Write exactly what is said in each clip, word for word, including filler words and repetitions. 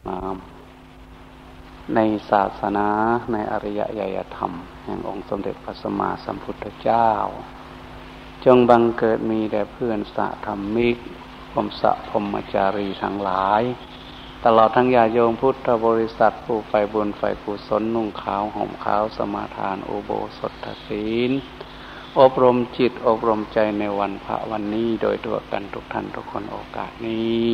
งามในศาสนาในอริยญาณธรรมแห่งองค์สมเด็จพระสัมมาสัมพุทธเจ้าจงบังเกิดมีแด่เพื่อนสหธรรมิกพรหมสะพรหมจารีทั้งหลายตลอดทั้งญาติโยมพุทธบริษัทผู้ใฝ่บุญใฝ่กุศลนุ่งขาวห่มขาวสมาทานอุโบสถศีลอบรมจิตอบรมใจในวันพระวันนี้โดยทั่วกันทุกท่านทุกคนโอกาสนี้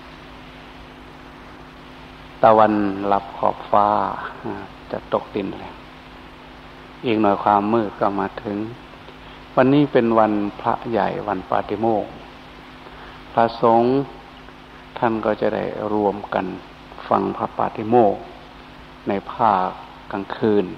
ตะวันลับขอบฟ้าจะตกดินแล้วอีกหน่อยความมืดก็มาถึงวันนี้เป็นวันพระใหญ่วันปาฏิโมกข์พระสงฆ์ท่านก็จะได้รวมกันฟังพระปาฏิโมกข์ในภาคกลางคืน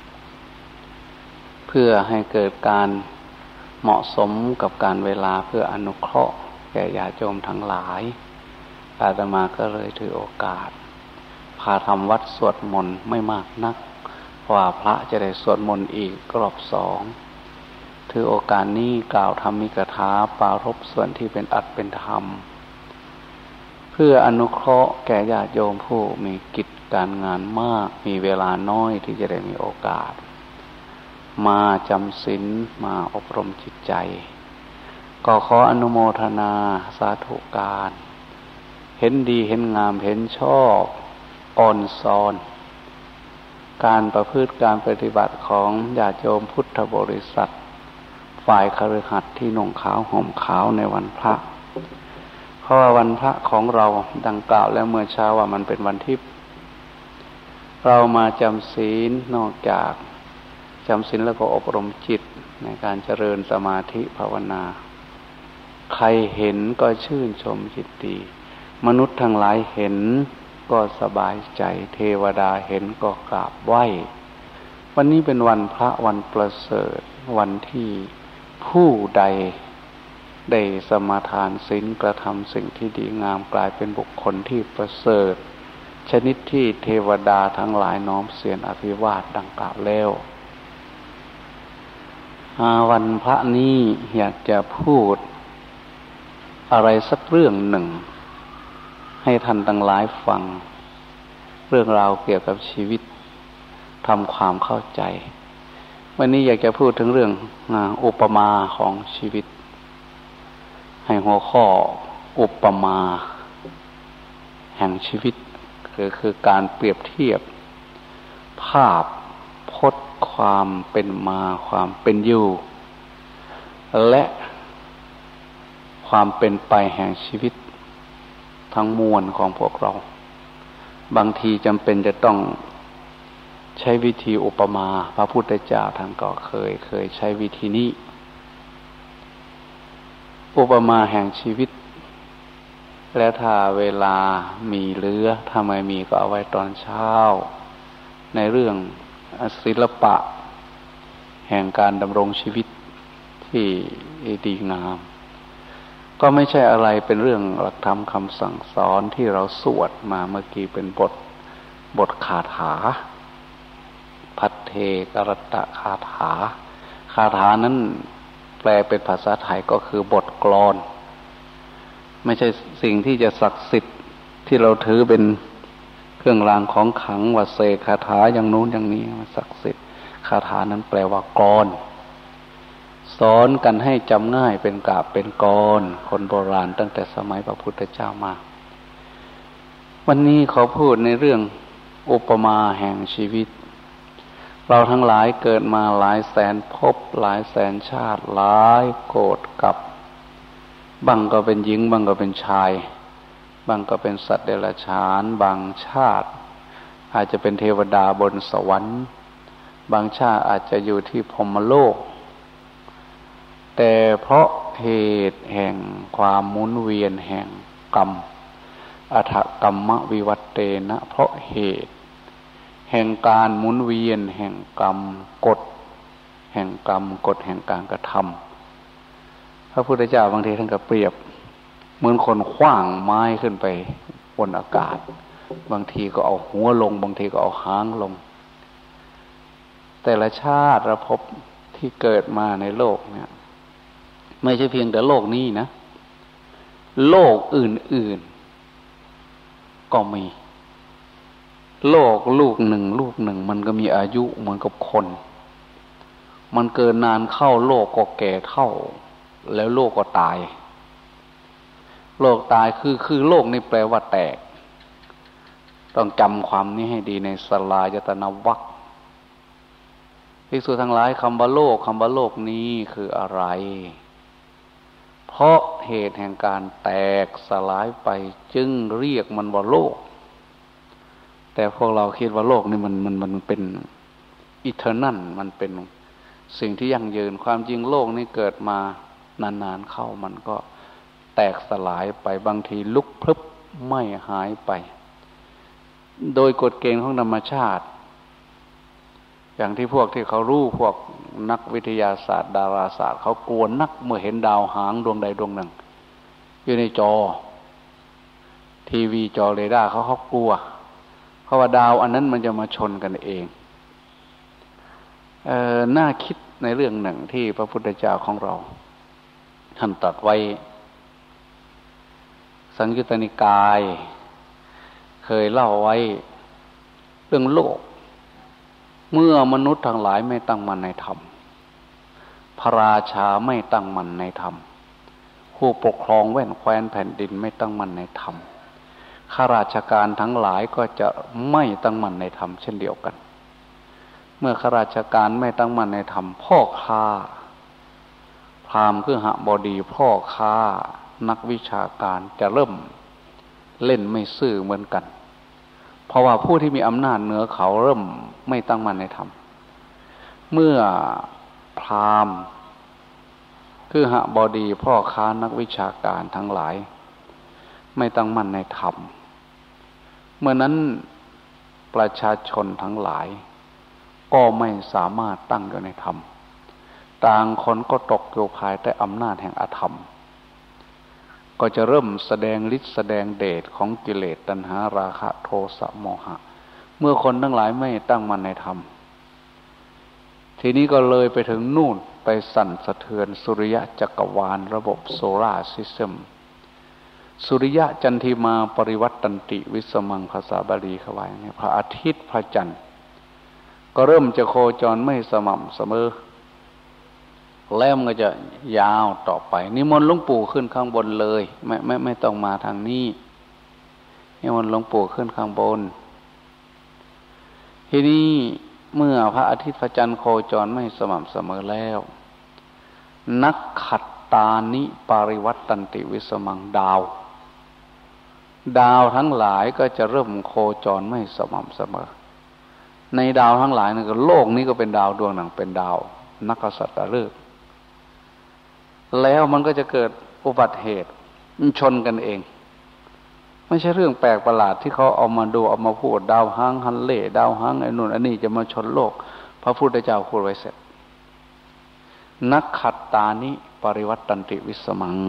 เพื่อให้เกิดการเหมาะสมกับการเวลาเพื่ออนุเคราะห์แก่ญาติโยมทั้งหลายอาตมาก็เลยถือโอกาสพาทำวัดสวดมนต์ไม่มากนักเพราะว่าพระจะได้สวดมนต์อีกรอบสองถือโอกาสนี้กล่าวธรรมิกถาปรารภส่วนที่เป็นอัตเป็นธรรมเพื่ออนุเคราะห์แก่ญาติโยมผู้มีกิจการงานมากมีเวลาน้อยที่จะได้มีโอกาสมาจำศีลมาอบรมจิตใจก็ขออนุโมทนาสาธุการเห็นดีเห็นงามเห็นชอบอ่อนซอนการประพฤติการปฏิบัติของญาติโยมพุทธบริษัทฝ่ายคฤหัสถ์ที่นุ่งขาวห่มขาวในวันพระเพราะว่าวันพระของเราดังกล่าวแล้วเมื่อเช้าว่ามันเป็นวันทิพย์เรามาจำศีลนอกจากจำศีลแล้วก็อบรมจิตในการเจริญสมาธิภาวนาใครเห็นก็ชื่นชมยินดีมนุษย์ทั้งหลายเห็นก็สบายใจเทวดาเห็นก็กราบไหว้วันนี้เป็นวันพระวันประเสริฐวันที่ผู้ใดได้สมาทานศีลกระทำสิ่งที่ดีงามกลายเป็นบุคคลที่ประเสริฐชนิดที่เทวดาทั้งหลายน้อมเสียงอภิวาทดังกล่าวแล้ววันพระนี้อยากจะพูดอะไรสักเรื่องหนึ่งให้ท่านทั้งหลายฟังเรื่องราวเกี่ยวกับชีวิตทำความเข้าใจวันนี้อยากจะพูดถึงเรื่องอุปมาของชีวิตให้หัวข้ออุปมาแห่งชีวิตคือคือการเปรียบเทียบภาพพจน์ความเป็นมาความเป็นอยู่และความเป็นไปแห่งชีวิตทั้งมวลของพวกเราบางทีจำเป็นจะต้องใช้วิธีอุปมาพระพุทธเจ้าท่านก็เคยเคยใช้วิธีนี้อุปมาแห่งชีวิตและถ้าเวลามีเหลือถ้าไม่มีก็เอาไว้ตอนเช้าในเรื่องศิลปะแห่งการดำรงชีวิตที่ดีงามก็ไม่ใช่อะไรเป็นเรื่องหลักธรรมคำสั่งสอนที่เราสวดมาเมื่อกี้เป็นบทบทคาถาพัทเทกรตะคาถาคาถานั้นแปลเป็นภาษาไทยก็คือบทกลอนไม่ใช่สิ่งที่จะศักดิ์สิทธิ์ที่เราถือเป็นเครื่องรางของขลังว่าเสกคาถาอย่างนู้นอย่างนี้มันศักดิ์สิทธิ์คาถานั้นแปลว่ากลอนสอนกันให้จำง่ายเป็นกาบเป็นกรคนโบราณตั้งแต่สมัยพระพุทธเจ้ามาวันนี้ขอพูดในเรื่องอุปมาแห่งชีวิตเราทั้งหลายเกิดมาหลายแสนภพหลายแสนชาติหลายโกฏกับบางก็เป็นหญิงบางก็เป็นชายบางก็เป็นสัตว์เดรัจฉานบางชาติอาจจะเป็นเทวดาบนสวรรค์บางชาติอาจจะอยู่ที่พรหมโลกแต่เพราะเหตุแห่งความหมุนเวียนแห่งกรรมอถกรรมวิวัตเตนะเพราะเหตุแห่งการหมุนเวียนแห่งกรรมกฎแห่งกรรมกฎแห่งการกระทำพระพุทธเจ้าบางทีท่านก็เปรียบเหมือนคนขว้างไม้ขึ้นไปบนอากาศบางทีก็เอาหัวลงบางทีก็เอาหางลงแต่ละชาติระภพที่เกิดมาในโลกเนี่ยไม่ใช่เพียงแต่โลกนี้นะโลกอื่นๆก็มีโลกลูกหนึ่งลูกหนึ่งมันก็มีอายุเหมือนกับคนมันเกินนานเข้าโลกก็แก่เท่าแล้วโลกก็ตายโลกตายคือคือโลกนี่แปลว่าแตกต้องจำความนี้ให้ดีในสลายตนะวรรคภิกษุทั้งหลายคำว่าโลกคำว่าโลกนี้คืออะไรเพราะเหตุแห่งการแตกสลายไปจึงเรียกมันว่าโลกแต่พวกเราคิดว่าโลกนี่มันมันมันเป็นอิเทอร์นัลมันเป็นสิ่งที่ยั่งยืนความจริงโลกนี้เกิดมานานๆเข้ามันก็แตกสลายไปบางทีลุกพลึบไม่หายไปโดยกฎเกณฑ์ของธรรมชาติอย่างที่พวกที่เขารู้พวกนักวิทยาศาสตร์ดาราศาสตร์เขากลัวนักเมื่อเห็นดาวหางดวงใดดวงหนึ่งอยู่ในจอทีวีจอเรดาร์เขาเขากลัวเพราะว่าดาวอันนั้นมันจะมาชนกันเองเอ่อน่าคิดในเรื่องหนึ่งที่พระพุทธเจ้าของเราท่านตรัสไว้สังยุตตนิกายเคยเล่าไว้เรื่องโลกเมื่อมนุษย์ทั้งหลายไม่ตั้งมั่นในธรรมพระราชาไม่ตั้งมั่นในธรรมผู้ปกครองแว่นแคว้นแผ่นดินไม่ตั้งมั่นในธรรมข้าราชการทั้งหลายก็จะไม่ตั้งมั่นในธรรมเช่นเดียวกันเมื่อข้าราชการไม่ตั้งมั่นในธรรมพ่อค้าพราหมณ์คือหบดีพ่อค้านักวิชาการจะเริ่มเล่นไม่ซื่อเหมือนกันเพราะว่าผู้ที่มีอำนาจเหนือเขาเริ่มไม่ตั้งมั่นในธรรมเมื่อพราหมณ์คือหบดีพ่อค้านักวิชาการทั้งหลายไม่ตั้งมั่นในธรรมเมื่อนั้นประชาชนทั้งหลายก็ไม่สามารถตั้งอยู่ในธรรมต่างคนก็ตกอยู่ภายใต้อำนาจแห่งอธรรมก็จะเริ่มแสดงฤทธิ์แสดงเดชของกิเลสตัณหาราคะโทสะโมหะเมื่อคนทั้งหลายไม่ตั้งมั่นในธรรมทีนี้ก็เลยไปถึงนู่นไปสั่นสะเทือนสุริยะจักรวาลระบบโซลาร์ซิสเต็มสุริยะจันทิมาปริวัตตันติวิสมังภาษาบาลีเขาว่าอย่างนี้พระอาทิตย์พระจันทร์ก็เริ่มจะโคจรไม่สม่ำเสมอแล้วมันก็จะยาวต่อไปนิมนต์หลวงปู่ขึ้นข้างบนเลยไม่ไม่ไม่ต้องมาทางนี้นิมนต์หลวงปู่ขึ้นข้างบนทีนี้เมื่อพระอาทิตย์พระจันทร์โคจรไม่สม่ำเสมอแล้วนักขัตตานิปริวัตตันติวิสมังดาวดาวทั้งหลายก็จะเริ่มโคจรไม่สม่ำเสมอในดาวทั้งหลายนั่นก็โลกนี้ก็เป็นดาวดวงหนึ่งเป็นดาวนักษัตริย์แล้วมันก็จะเกิดอุบัติเหตุชนกันเองไม่ใช่เรื่องแปลกประหลาดที่เขาเอามาดูเอามาพูดดาวหางฮันเล่ดาวหางไอ้นู่นอันนี้จะมาชนโลกพระพุทธเจ้าพูดไว้เสร็จนักขัตตานิปริวัตตันติวิสมัง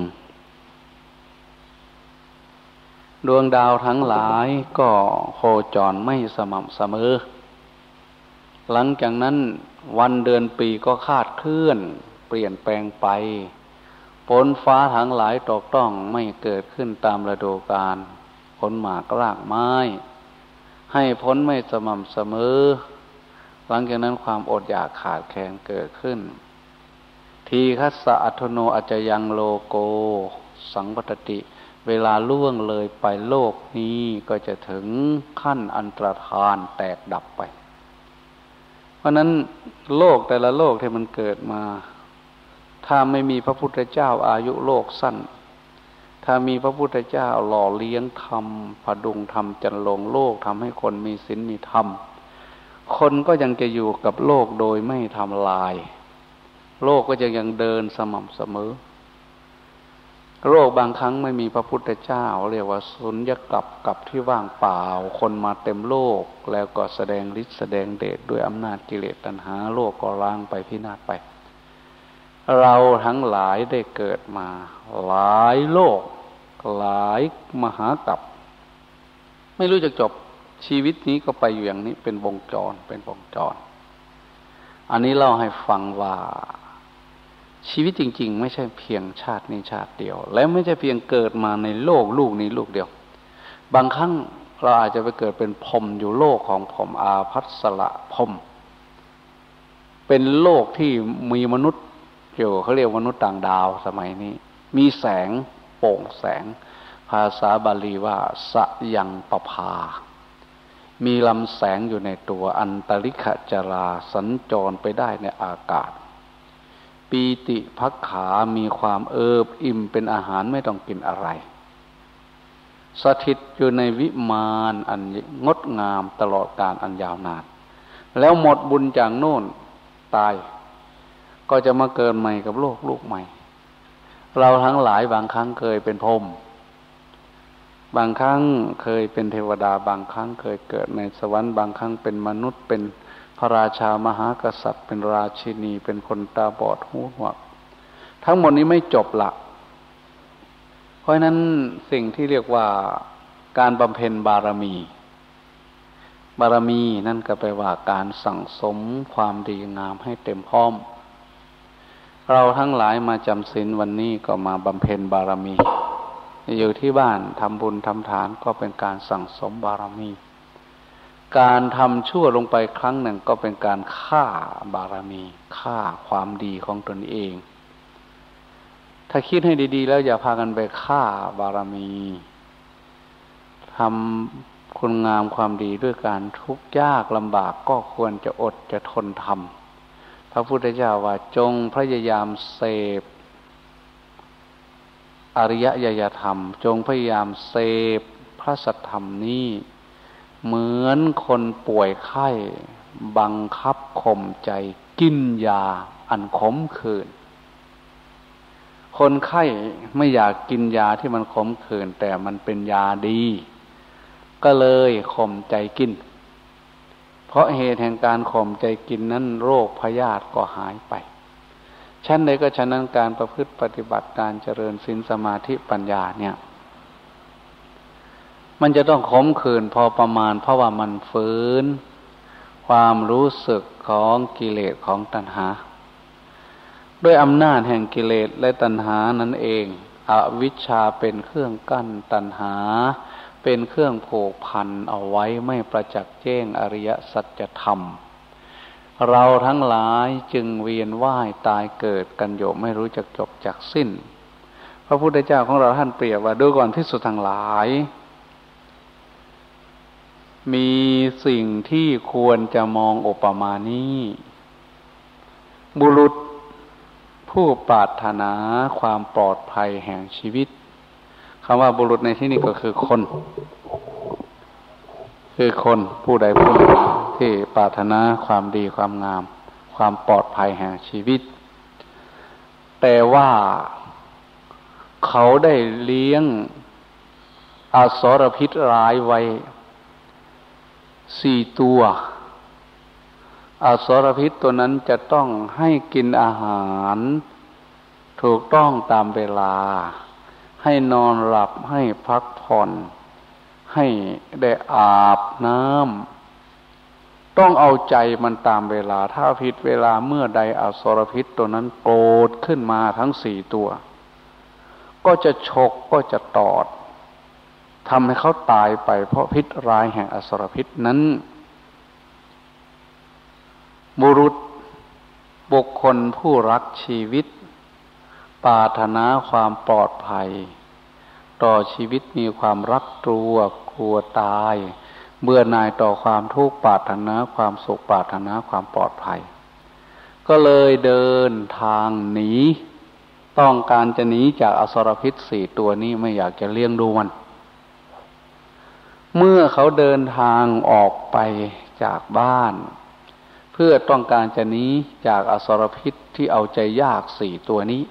ดวงดาวทั้งหลายก็โคจรไม่สม่ำเสมอหลังจากนั้นวันเดือนปีก็คาดเคลื่อนเปลี่ยนแปลงไปฝนฟ้าทั้งหลายตกต้องไม่เกิดขึ้นตามฤดูกาลผลหมากรากไม้ให้ผลไม่สม่ำเสมอหลังจากนั้นความอดอยากขาดแคลนเกิดขึ้นทีคัสสะอัตโนอัจจยังโลโกสังวัตติเวลาล่วงเลยไปโลกนี้ก็จะถึงขั้นอันตรธานแตกดับไปเพราะนั้นโลกแต่ละโลกที่มันเกิดมาถ้าไม่มีพระพุทธเจ้าอายุโลกสั้นถ้ามีพระพุทธเจ้าหล่อเลี้ยงธรรมพดุงธรรมจันลงโลกทำให้คนมีศีลมีธรรมคนก็ยังจะอยู่กับโลกโดยไม่ทำลายโลกก็จะยังเดินสม่ำเสมอโลกบางครั้งไม่มีพระพุทธเจ้าเรียกว่าสุญญกลับกับที่ว่างเปล่าคนมาเต็มโลกแล้วก็แสดงฤทธิ์แสดงเดชด้วยอำนาจกิเลสตัณหาโลกก็ล้างไปพินาศไปเราทั้งหลายได้เกิดมาหลายโลกหลายมหากาพย์ไม่รู้จะจบชีวิตนี้ก็ไปอยู่อย่างนี้เป็นวงจรเป็นวงจรอันนี้เล่าให้ฟังว่าชีวิตจริงๆไม่ใช่เพียงชาตินี้ชาติเดียวและไม่ใช่เพียงเกิดมาในโลกลูกนี้ลูกเดียวบางครั้งเราอาจจะไปเกิดเป็นพรหมอยู่โลกของพรหมอาภัสสะพรหมเป็นโลกที่มีมนุษย์อยู่เขาเรียกมนุษย์ต่างดาวสมัยนี้มีแสงโปร่งแสงภาษาบาลีว่าสยังปภามีลำแสงอยู่ในตัวอันตริขจราสัญจรไปได้ในอากาศปีติภักขามีความเอิบอิ่มเป็นอาหารไม่ต้องกินอะไรสถิตอยู่ในวิมานอันงดงามตลอดกาลอันยาวนานแล้วหมดบุญจากโน่นตายก็จะมาเกิดใหม่กับโลกลูกใหม่เราทั้งหลายบางครั้งเคยเป็นพรหมบางครั้งเคยเป็นเทวดาบางครั้งเคยเกิดในสวรรค์บางครั้งเป็นมนุษย์เป็นพระราชามหากษัตริย์เป็นราชินีเป็นคนตาบอดหูหนวกทั้งหมดนี้ไม่จบละเพราะฉะนั้นสิ่งที่เรียกว่าการบำเพ็ญบารมีบารมีนั่นก็แปลว่าการสั่งสมความดีงามให้เต็มพร้อมเราทั้งหลายมาจำศีลวันนี้ก็มาบำเพ็ญบารมีอยู่ที่บ้านทำบุญทำทานก็เป็นการสั่งสมบารมีการทำชั่วลงไปครั้งหนึ่งก็เป็นการฆ่าบารมีฆ่าความดีของตนเองถ้าคิดให้ดีๆแล้วอย่าพากันไปฆ่าบารมีทำคุณงามความดีด้วยการทุกข์ยากลำบากก็ควรจะอดจะทนทำพระพุทธเจ้าว่าจงพยายามเสพอริยญาณธรรมจงพยายามเสพพระสัทธรรมนี้เหมือนคนป่วยไข้บังคับข่มใจกินยาอันขมขื่นคนไข้ไม่อยากกินยาที่มันขมขื่นแต่มันเป็นยาดีก็เลยข่มใจกินเพราะเหตุแห่งการข่มใจกินนั้นโรคพยาธิก็หายไปชั้นใดก็ฉะนั้นการประพฤติปฏิบัติการเจริญศีลสมาธิปัญญาเนี่ยมันจะต้องขมขื่นพอประมาณเพราะว่ามันฝืนความรู้สึกของกิเลสของตัณหาด้วยอำนาจแห่งกิเลสและตัณหานั่นเองอวิชชาเป็นเครื่องกั้นตัณหาเป็นเครื่องผูกพันเอาไว้ไม่ประจักษ์แจ้งอริยสัจธรรมเราทั้งหลายจึงเวียนว่ายตายเกิดกันอยู่ไม่รู้จักจบจักสิ้นพระพุทธเจ้าของเราท่านเปรียบว่าดูก่อนภิกษุทั้งหลายมีสิ่งที่ควรจะมองอุปมานี้บุรุษผู้ปรารถนาความปลอดภัยแห่งชีวิตคำว่าบุรุษในที่นี้ก็คือคนคือคนผู้ใดผู้หนึ่งที่ปรารถนาความดีความงามความปลอดภัยแห่งชีวิตแต่ว่าเขาได้เลี้ยงอสรพิษร้ายไว้สี่ตัวอสรพิษตัวนั้นจะต้องให้กินอาหารถูกต้องตามเวลาให้นอนหลับให้พักผ่อนให้ได้อาบน้ำต้องเอาใจมันตามเวลาถ้าผิดเวลาเมื่อใดอสรพิษตัวนั้นโกรธขึ้นมาทั้งสี่ตัวก็จะฉกก็จะตอดทำให้เขาตายไปเพราะพิษร้ายแห่งอสรพิษนั้นบุรุษบุคคลผู้รักชีวิตปรารถนาความปลอดภัยต่อชีวิตมีความรักตัวกลัวตายเบื่อหน่ายต่อความทุกข์ปรารถนาความสุขปรารถนาความปลอดภัยก็เลยเดินทางหนีต้องการจะหนีจากอสรพิษสี่ตัวนี้ไม่อยากจะเลี้ยงดูมันเมื่อเขาเดินทางออกไปจากบ้านเพื่อต้องการจะหนีจากอสรพิษที่เอาใจยากสี่ตัวนี้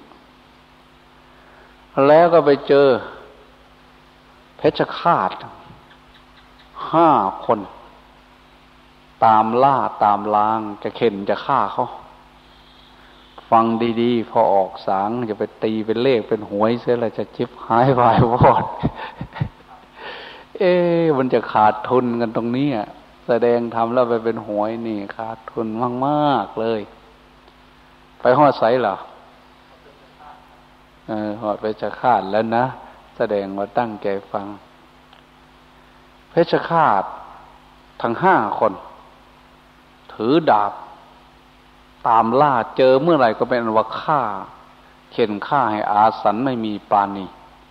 แล้วก็ไปเจอเพชฌฆาตห้าคนตามล่าตามล้างจะเข็นจะฆ่าเขาฟังดีๆพอออกสางจะไปตีเป็นเลขเป็นหวยเสียแล้วจะจิบหายวายวอด เอ๊ะมันจะขาดทุนกันตรงนี้แสดงทำแล้วไปเป็นหวยนี่ขาดทุนมากๆเลยไปฮอดไสเหรอเออฮอดไปจะขาดแล้วนะแสดงว่าตั้งใจฟังเพชฌฆาตทั้งห้าคนถือดาบตามล่าเจอเมื่อไหร่ก็เป็นอันว่าฆ่าเข็นฆ่าให้อาสันไม่มีปราณี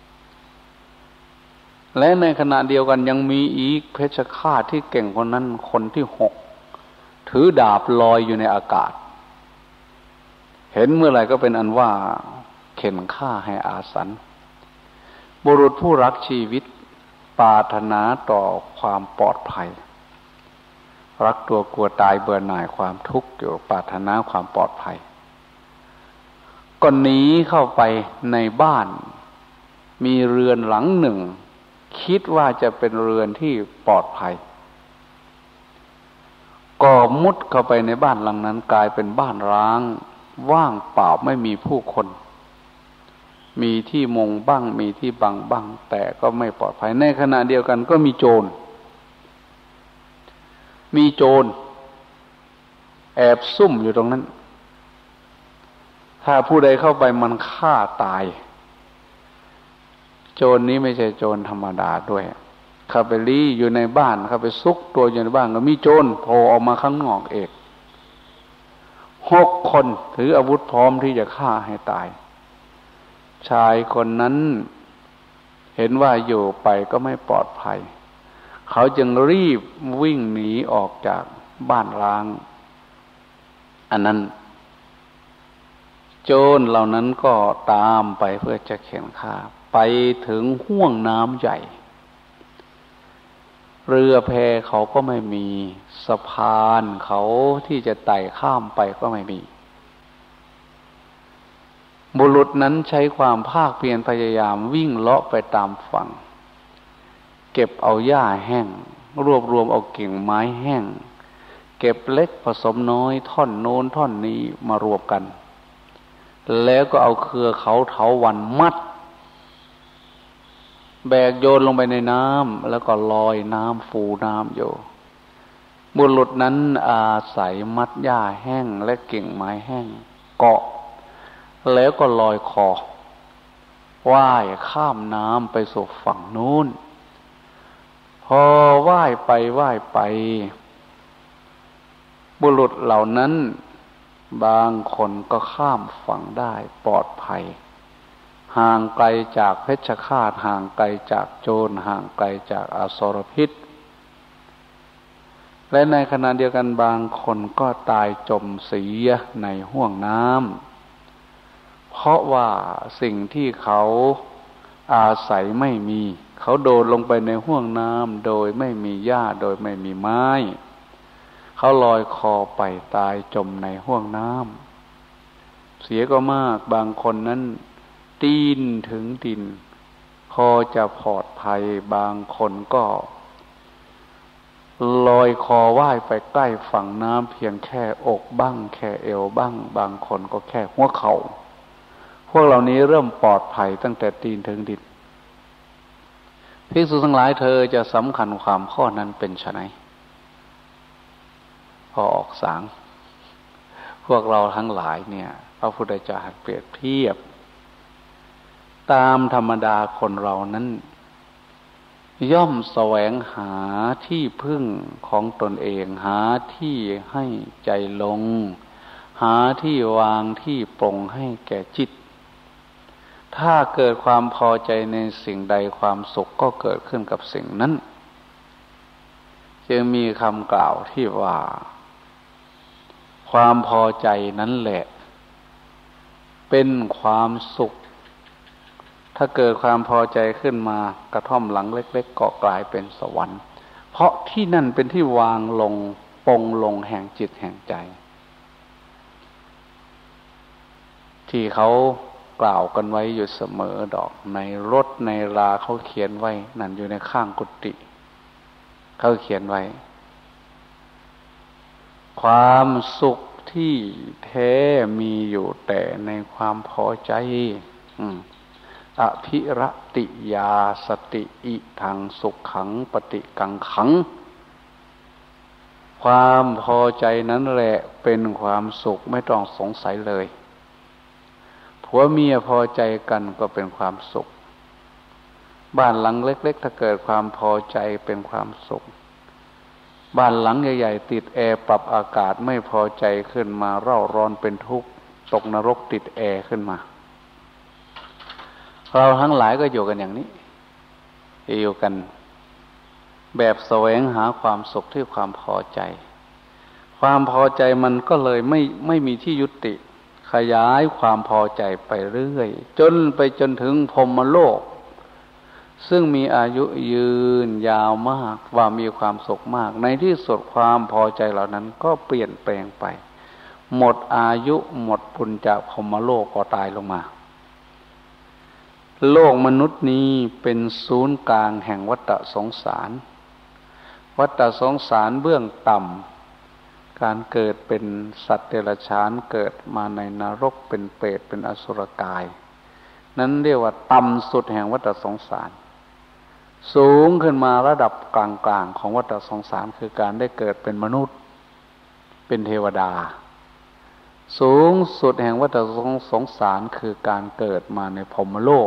และในขณะเดียวกันยังมีอีกเพชฌฆาตที่เก่งคนนั้นคนที่หกถือดาบลอยอยู่ในอากาศเห็นเมื่อไหร่ก็เป็นอันว่าเข็นฆ่าให้อาสันบุรุษผู้รักชีวิตปรารถนาต่อความปลอดภัยรักตัวกลัวตายเบื่อหน่ายความทุกข์อยู่ปรารถนาความปลอดภัยก็หนีเข้าไปในบ้านมีเรือนหลังหนึ่งคิดว่าจะเป็นเรือนที่ปลอดภัยก็มุดเข้าไปในบ้านหลังนั้นกลายเป็นบ้านร้างว่างเปล่าไม่มีผู้คนมีที่มงบ้างมีที่บังบ้างแต่ก็ไม่ปลอดภัยในขณะเดียวกันก็มีโจรมีโจรแอบซุ่มอยู่ตรงนั้นถ้าผู้ใดเข้าไปมันฆ่าตายโจรนี้ไม่ใช่โจรธรรมดาด้วยเข้าไปลี้อยู่ในบ้านเข้าไปซุกตัวอยู่ในบ้านก็มีโจรโผล่ออกมาข้างนอกเอกหกคนถืออาวุธพร้อมที่จะฆ่าให้ตายชายคนนั้นเห็นว่าอยู่ไปก็ไม่ปลอดภัยเขาจึงรีบวิ่งหนีออกจากบ้านร้างอันนั้นโจรเหล่านั้นก็ตามไปเพื่อจะเข็นฆ่าไปถึงห้วงน้ำใหญ่เรือแพเขาก็ไม่มีสะพานเขาที่จะไต่ข้ามไปก็ไม่มีบุรุษนั้นใช้ความภาคเพียรพยายามวิ่งเลาะไปตามฝั่งเก็บเอาหญ้าแห้งรวบรวมเอากิ่งไม้แห้งเก็บเล็กผสมน้อยท่อนโน้นท่อนนี้มารวมกันแล้วก็เอาเครือเขาเถาวัลย์มัดแบกโยนลงไปในน้ำแล้วก็ลอยน้ำฟูน้ำอยู่บุรุษนั้นอาศัยมัดหญ้าแห้งและกิ่งไม้แห้งเกาะแล้วก็ลอยคอว่ายข้ามน้ำไปสู่ฝั่งนู้นพอว่ายไปว่ายไปบุรุษเหล่านั้นบางคนก็ข้ามฝั่งได้ปลอดภัยห่างไกลจากเพชฌฆาตห่างไกลจากโจรห่างไกลจากอสรพิษและในขณะเดียวกันบางคนก็ตายจมเสียในห้วงน้ำเพราะว่าสิ่งที่เขาอาศัยไม่มีเขาโดดลงไปในห้วงน้ำโดยไม่มีหญ้าโดยไม่มีไม้เขาลอยคอไปตายจมในห้วงน้ำเสียก็มากบางคนนั้นตีนถึงดินพอจะปลอดภัยบางคนก็ลอยคอว่ายไปใกล้ฝั่งน้ำเพียงแค่อกบ้างแค่เอวบ้างบางคนก็แค่หัวเข่าพวกเหล่านี้เริ่มปลอดภัยตั้งแต่ตีนถึงดินภิกษุทั้งหลายเธอจะสำคัญความข้อนั้นเป็นไฉนพอออกสางพวกเราทั้งหลายเนี่ยพระพุทธเจ้าเปรียบเทียบตามธรรมดาคนเรานั้นย่อมแสวงหาที่พึ่งของตนเองหาที่ให้ใจลงหาที่วางที่ปรงให้แก่จิตถ้าเกิดความพอใจในสิ่งใดความสุขก็เกิดขึ้นกับสิ่งนั้นจึงมีคำกล่าวที่ว่าความพอใจนั้นแหละเป็นความสุขถ้าเกิดความพอใจขึ้นมากระท่อมหลังเล็กๆก็กลายเป็นสวรรค์เพราะที่นั่นเป็นที่วางลงปรงลงแห่งจิตแห่งใจที่เขากล่าวกันไว้อยู่เสมอดอกในรถในราเขาเขียนไว้นั่นอยู่ในข้างกุฏิเขาเขียนไว้ความสุขที่แท้มีอยู่แต่ในความพอใจอืมอภิรติยาสติอิทังสุขขังปฏิกังขังความพอใจนั้นแหละเป็นความสุขไม่ต้องสงสัยเลยผัวเมียพอใจกันก็เป็นความสุขบ้านหลังเล็กๆถ้าเกิดความพอใจเป็นความสุขบ้านหลังใหญ่ๆติดแอร์ปรับอากาศไม่พอใจขึ้นมาเร่าร้อนเป็นทุกข์ตกนรกติดแอร์ขึ้นมาเราทั้งหลายก็อยู่กันอย่างนี้อยู่กันแบบแสวงหาความสุขที่ความพอใจความพอใจมันก็เลยไม่ไม่มีที่ยุติขยายความพอใจไปเรื่อยจนไปจนถึงพรหมโลกซึ่งมีอายุยืนยาวมากว่ามีความสุขมากในที่สุดความพอใจเหล่านั้นก็เปลี่ยนแปลงไปหมดอายุหมดปุญจากพรหมโลกก็ตายลงมาโลกมนุษย์นี้เป็นศูนย์กลางแห่งวัฏสงสารวัฏสงสารเบื้องต่ำการเกิดเป็นสัตว์เดรัจฉานเกิดมาในนรกเป็นเปรตเป็นอสุรกายนั้นเรียกว่าต่ำสุดแห่งวัฏสงสารสูงขึ้นมาระดับกลางๆของวัฏสงสารคือการได้เกิดเป็นมนุษย์เป็นเทวดาสูงสุดแห่งวัฏสงสารคือการเกิดมาในพรหมโลก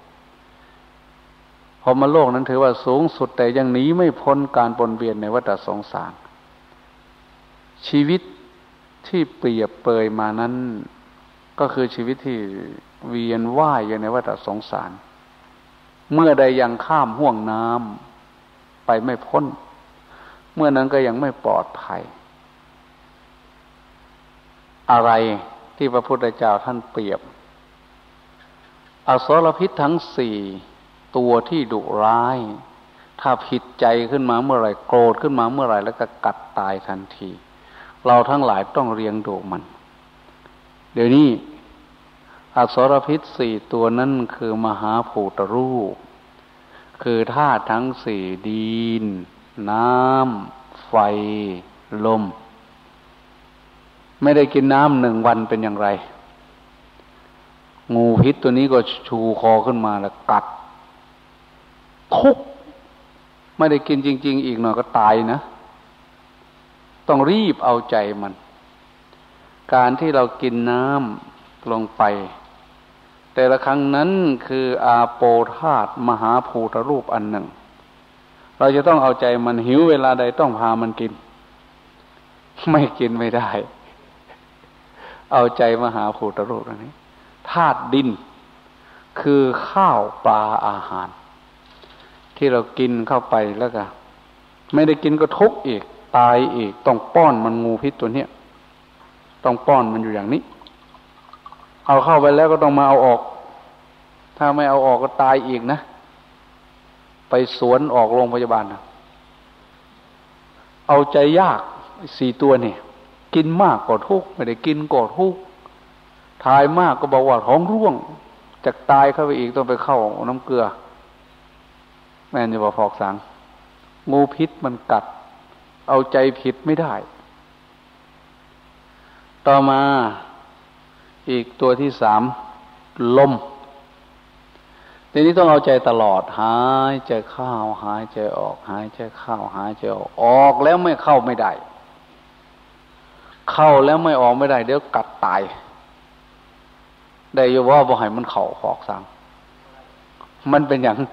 พรหมโลกนั้นถือว่าสูงสุดแต่ยังหนีไม่พ้นการวนเวียนในวัฏสงสารชีวิตที่เปรียบเปรยมานั้นก็คือชีวิตที่เวียนว่ายอยู่ในวัฏสงสารเมื่อใดยังข้ามห่วงน้ำไปไม่พ้นเมื่อนั้นก็ยังไม่ปลอดภัยอะไรที่พระพุทธเจ้าท่านเปรียบอสรพิษทั้งสี่ตัวที่ดุร้ายถ้าผิดใจขึ้นมาเมื่อไหร่โกรธขึ้นมาเมื่อไหร่แล้วก็กัดตายทันทีเราทั้งหลายต้องเลี้ยงดูมันเดี๋ยวนี้อสรพิษสี่ตัวนั้นคือมหาภูตรูปคือธาตุทั้งสี่ดินน้ำไฟลมไม่ได้กินน้ำหนึ่งวันเป็นอย่างไรงูพิษตัวนี้ก็ชูคอขึ้นมาแล้วกัดทุกไม่ได้กินจริงๆอีกหน่อยก็ตายนะต้องรีบเอาใจมันการที่เรากินน้ำลงไปแต่ละครั้งนั้นคืออาโปธาตุมหาภูตรูปอันหนึ่งเราจะต้องเอาใจมันหิวเวลาใดต้องพามันกินไม่กินไม่ได้เอาใจมหาภูตรูปอันนี้ธาตุดินคือข้าวปลาอาหารที่เรากินเข้าไปแล้วก็ไม่ได้กินก็ทุกข์อีกตายอีกต้องป้อนมันงูพิษตัวเนี้ยต้องป้อนมันอยู่อย่างนี้เอาเข้าไปแล้วก็ต้องมาเอาออกถ้าไม่เอาออกก็ตายอีกนะไปสวนออกโรงพยาบาลนะเอาใจยากสี่ตัวนี่กินมากก็ทุกข์ไม่ได้กินก็ทุกข์ทายมากก็บอกว่าท้องร่วงจากตายเข้าไปอีกต้องไปเข้าน้ำเกลือแม่นจะบอกฟอกสังงูพิษมันกัดเอาใจผิดไม่ได้ต่อมาอีกตัวที่สามลมทีนี้ต้องเอาใจตลอดหายใจเข้าหายใจออกหายใจเข้าหายใจออกออกแล้วไม่เข้าไม่ได้เข้าแล้วไม่ออกไม่ได้เดี๋ยวกัดตายได้อยู่ว่าบ่ให้มันเข้าฟอกสังมันเป็นอย่าง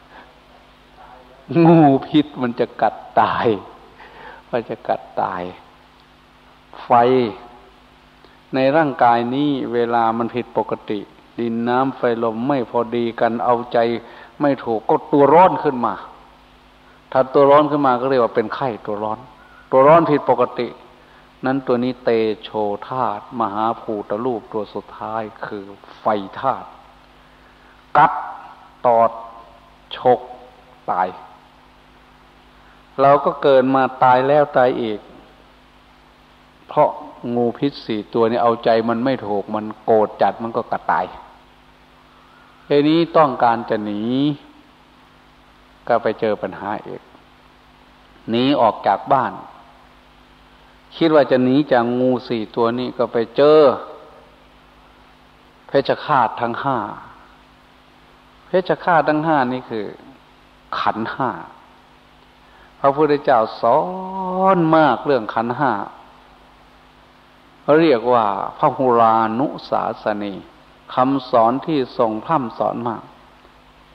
งูพิษมันจะกัดตายมันจะกัดตายไฟในร่างกายนี้เวลามันผิดปกติดินน้ำไฟลมไม่พอดีกันเอาใจไม่ถูกก็ตัวร้อนขึ้นมาถ้าตัวร้อนขึ้นมาก็เรียกว่าเป็นไข้ตัวร้อนตัวร้อนผิดปกตินั้นตัวนี้เตโชธาตุมหาภูตรูปตัวสุดท้ายคือไฟธาตุกัดตอดฉกตายเราก็เกิดมาตายแล้วตายอีกเพราะงูพิษสี่ตัวนี้เอาใจมันไม่ถูกมันโกรธจัดมันก็กัดตายทีนี้ต้องการจะหนีก็ไปเจอปัญหาอีกหนีออกจากบ้านคิดว่าจะหนีจากงูสี่ตัวนี้ก็ไปเจอเพชฌฆาตทั้งห้าเพชฌฆาตทั้งห้านี่คือขันธ์ห้าพระพุทธเจ้าสอนมากเรื่องขันธ์ห้าเรียกว่าพหุรานุสาสนีคำสอนที่ทรงพร่ำสอนมาก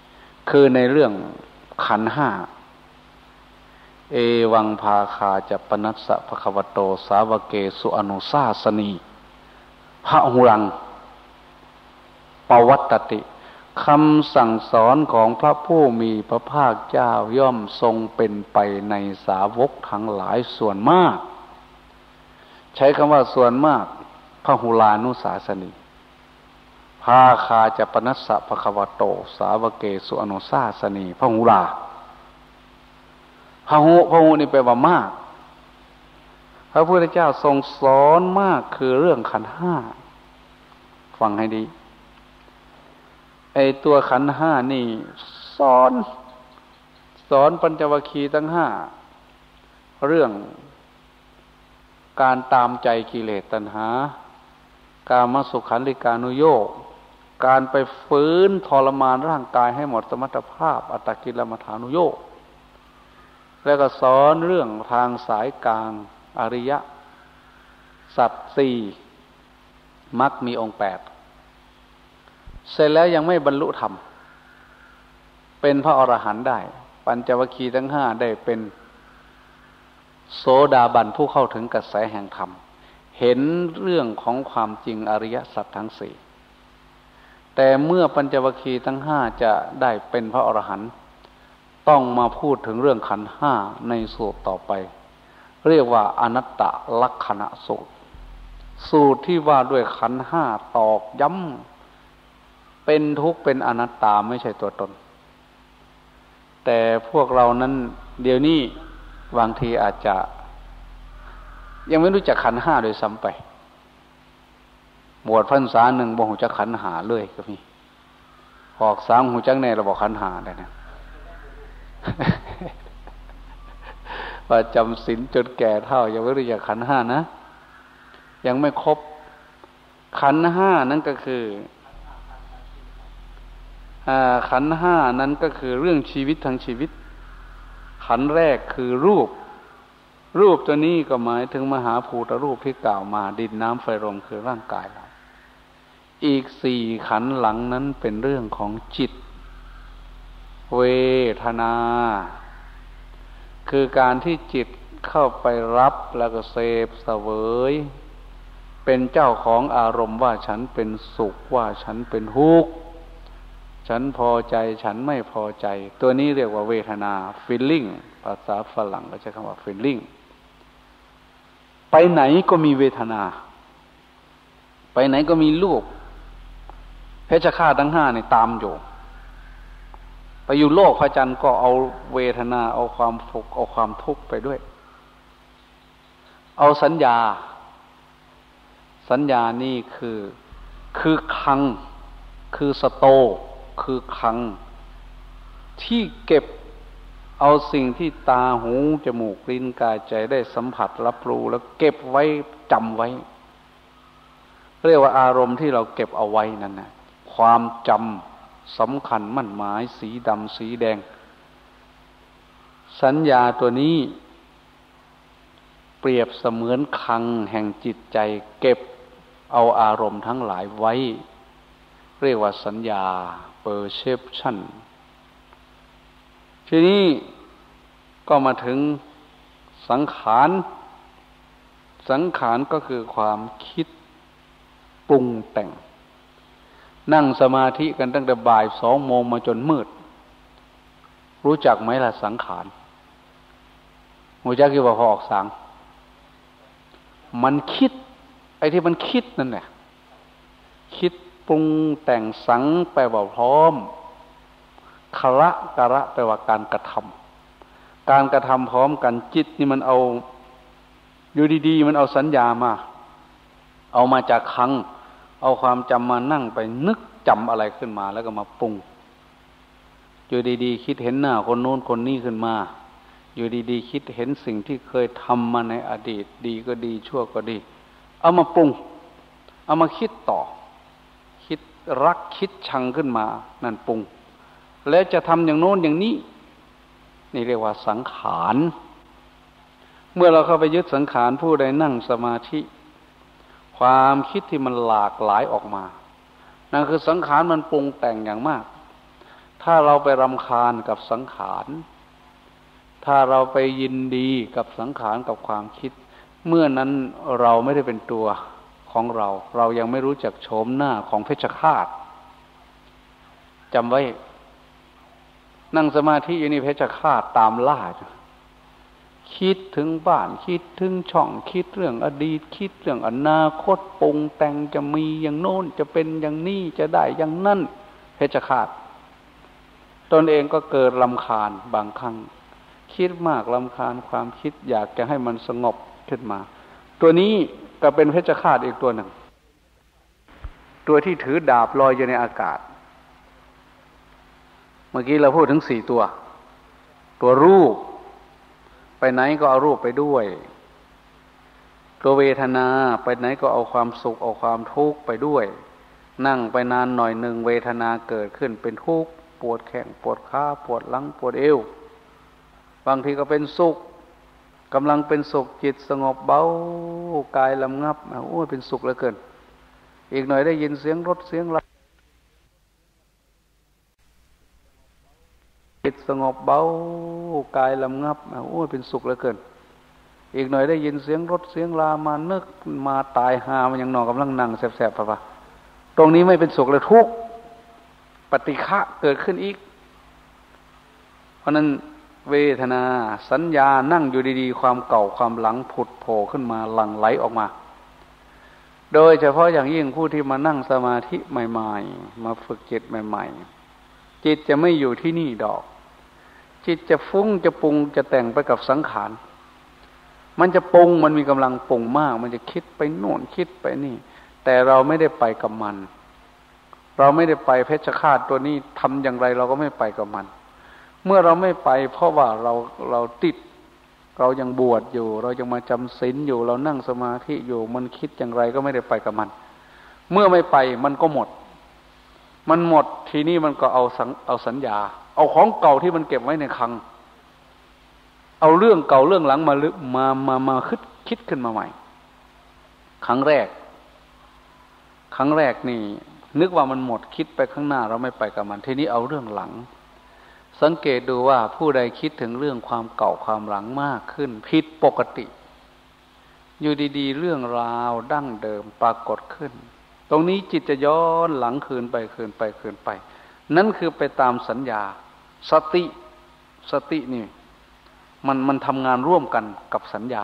คือในเรื่องขันธ์ห้าเอวังภาคาจะปนัสสะภควโตสาวเกสุอนุสาสนีพระหุรังปวัตติคำสั่งสอนของพระผู้มีพระภาคเจ้าย่อมทรงเป็นไปในสาวกทั้งหลายส่วนมากใช้คำว่าส่วนมากพระหุลานุสาสนีภาคาจะปนัสสะภควโตสาวเกสุอนุสาสนีพระหุลาพระหุพระหุนี่แปลว่ามากพระพุทธเจ้าทรงสอนมากคือเรื่องขันธ์ห้าฟังให้ดีไอตัวขันธ์ห้านี่สอนสอนปัญจวัคคีย์ทั้งห้าเรื่องการตามใจกิเลสตัณหากามสุขันธิกานุโยคการไปฟื้นทรมานร่างกายให้หมดสมรรถภาพอัตตกิลมัฏฐานุโยคแล้วก็สอนเรื่องทางสายกลางอริยสัจสี่มรรคมีองค์แปดเสร็จแล้วยังไม่บรรลุธรรมเป็นพระอรหันต์ได้ปัญจวัคคีย์ทั้งห้าได้เป็นโสดาบันผู้เข้าถึงกระแสแห่งธรรมเห็นเรื่องของความจริงอริยสัจทั้งสี่แต่เมื่อปัญจวัคคีย์ทั้งห้าจะได้เป็นพระอรหันต์ต้องมาพูดถึงเรื่องขันธ์ห้าในสูตรต่อไปเรียกว่าอนัตตลักขณสูตรสูตรที่ว่าด้วยขันธ์ห้าตอกย้ำเป็นทุกข์เป็นอนัตตาไม่ใช่ตัวตนแต่พวกเรานั้นเดี๋ยวนี้บางทีอาจจะยังไม่รู้จักขันธ์ห้าโดยซ้ำไปบวชพรรษาหนึ่งบ่หูจักขันธ์ห้าเลยก็มีออกสามหูจักแน่เราบอกขันธ์ห้าได้นะว่าจำศีลจนแก่เท่ายังไม่รู้จักขันธ์ห้านะยังไม่ครบขันธ์ห้านั้นก็คือขันธ์ห้านั้นก็คือเรื่องชีวิตทั้งชีวิตขันธ์แรกคือรูปรูปตัวนี้ก็หมายถึงมหาภูตรูปที่กล่าวมาดินน้ำไฟลมคือร่างกายเราอีกสี่ขันธ์หลังนั้นเป็นเรื่องของจิตเวทนาคือการที่จิตเข้าไปรับแล้วก็เสพเสวยเป็นเจ้าของอารมณ์ว่าฉันเป็นสุขว่าฉันเป็นทุกข์ฉันพอใจฉันไม่พอใจตัวนี้เรียกว่าเวทนา feeling ภาษาฝรั่งก็ใช้คำว่า feeling ไปไหนก็มีเวทนาไปไหนก็มีรูปเพชฌฆาตทั้งห้านี่ตามอยู่ไปอยู่โลกพระจันทร์ก็เอาเวทนาเอาความสุขเอาความทุกข์ไปด้วยเอาสัญญาสัญญานี่คือคือคลังคือสโตคือคลังที่เก็บเอาสิ่งที่ตาหูจมูกลิ้นกายใจได้สัมผัสรับรู้แล้วเก็บไว้จำไว้เรียกว่าอารมณ์ที่เราเก็บเอาไว้นั่นนะความจำสำคัญมั่นหมายสีดำสีแดงสัญญาตัวนี้เปรียบเสมือนคลังแห่งจิตใจเก็บเอาอารมณ์ทั้งหลายไว้เรียกว่าสัญญา perception ทีนี้ก็มาถึงสังขารสังขารก็คือความคิดปรุงแต่งนั่งสมาธิกันตั้งแต่บ่ายสองโมงมาจนมืดรู้จักไหมล่ะสังขารรู้จักกี่ว่าพอออกสังมันคิดไอ้ที่มันคิดนั่นแหละคิดปรุงแต่งสังแปลว่าพร้อมคละกะระแปลว่าการกระทำการกระทำพร้อมกันจิตนี่มันเอาอยู่ดีๆมันเอาสัญญามาเอามาจากคลังเอาความจำมานั่งไปนึกจำอะไรขึ้นมาแล้วก็มาปรุงอยู่ดีๆคิดเห็นหน้าคนโน้นคนนี้ขึ้นมาอยู่ดีๆคิดเห็นสิ่งที่เคยทำมาในอดีตดีก็ดีชั่วก็ดีเอามาปรุงเอามาคิดต่อคิดรักคิดชังขึ้นมานั่นปรุงแล้วจะทำอย่างโน้นอย่างนี้นี่เรียกว่าสังขารเมื่อเราเข้าไปยึดสังขารผู้ใดนั่งสมาธิความคิดที่มันหลากหลายออกมานั่นคือสังขารมันปรุงแต่งอย่างมากทถ้าเราไปรำคาญกับสังขารถ้าเราไปยินดีกับสังขารกับความคิดเมื่อนั้นเราไม่ได้เป็นตัวของเราเรายังไม่รู้จักโฉมหน้าของเพชฌฆาตจำไว้นั่งสมาธิอยู่นี่เพชฌฆาตตามล่าคิดถึงบ้านคิดถึงช่องคิดเรื่องอดีตคิดเรื่องอนาคตปรุงแต่งจะมีอย่างโน้นจะเป็นอย่างนี้จะได้อย่างนั้นเพชฌฆาตตนเองก็เกิดรำคาญบางครั้งคิดมากรำคาญความคิดอยากจะให้มันสงบขึ้นมาตัวนี้ก็เป็นเพชฌฆาตอีกตัวหนึ่งตัวที่ถือดาบลอยอยู่ในอากาศเมื่อกี้เราพูดถึงสี่ตัวตัวรูปไปไหนก็เอารูปไปด้วยตัวเวทนาไปไหนก็เอาความสุขเอาความทุกข์ไปด้วยนั่งไปนานหน่อยหนึ่งเวทนาเกิดขึ้นเป็นทุกข์ปวดแข้งปวดขาปวดหลังปวดเอวบางทีก็เป็นสุขกำลังเป็นสุขจิตสงบเบากายลำงับโอ้ยเป็นสุขเหลือเกินอีกหน่อยได้ยินเสียงรถเสียงลาจิตสงบเบากายลำงับโอ้ยเป็นสุขเหลือเกินอีกหน่อยได้ยินเสียงรถเสียงลามานึกมาตายหามันยังนอนกำลังนั่งแสบๆปะๆตรงนี้ไม่เป็นสุขเลยทุกข์ปฏิฆะเกิดขึ้นอีกเพราะนั้นเวทนาสัญญานั่งอยู่ดีๆความเก่าความหลังผุดโผล่ขึ้นมาหลั่งไหลออกมาโดยเฉพาะอย่างยิ่งผู้ที่มานั่งสมาธิใหม่ๆมาฝึกจิตใหม่ๆจิตจะไม่อยู่ที่นี่ดอกจิตจะฟุ้งจะปรุงจะแต่งไปกับสังขารมันจะปรุงมันมีกำลังปรุงมากมันจะคิดไปโน่นคิดไปนี่แต่เราไม่ได้ไปกับมันเราไม่ได้ไปเพชฌฆาตตัวนี้ทำอย่างไรเราก็ไม่ไปกับมันเมื่อเราไม่ไปเพราะว่าเราเราติดเรายังบวชอยู่เรายังมาจำศีลอยู่เรานั่งสมาธิอยู่มันคิดอย่างไรก็ไม่ได้ไปกับมันเมื่อไม่ไปมันก็หมดมันหมดทีนี้มันก็เอาสังเอาสัญญาเอาของเก่าที่มันเก็บไว้ในคลังเอาเรื่องเก่าเรื่องหลังมาลึกมามามาคิดคิดขึ้นมาใหม่ครั้งแรกครั้งแรกนี่นึกว่ามันหมดคิดไปข้างหน้าเราไม่ไปกับมันทีนี้เอาเรื่องหลังสังเกตดูว่าผู้ใดคิดถึงเรื่องความเก่าความหลังมากขึ้นผิดปกติอยู่ดีๆเรื่องราวดั้งเดิมปรากฏขึ้นตรงนี้จิตจะย้อนหลังคืนไปคืนไปคืนไปนั่นคือไปตามสัญญาสติสตินี่มันมันทำงานร่วมกันกับสัญญา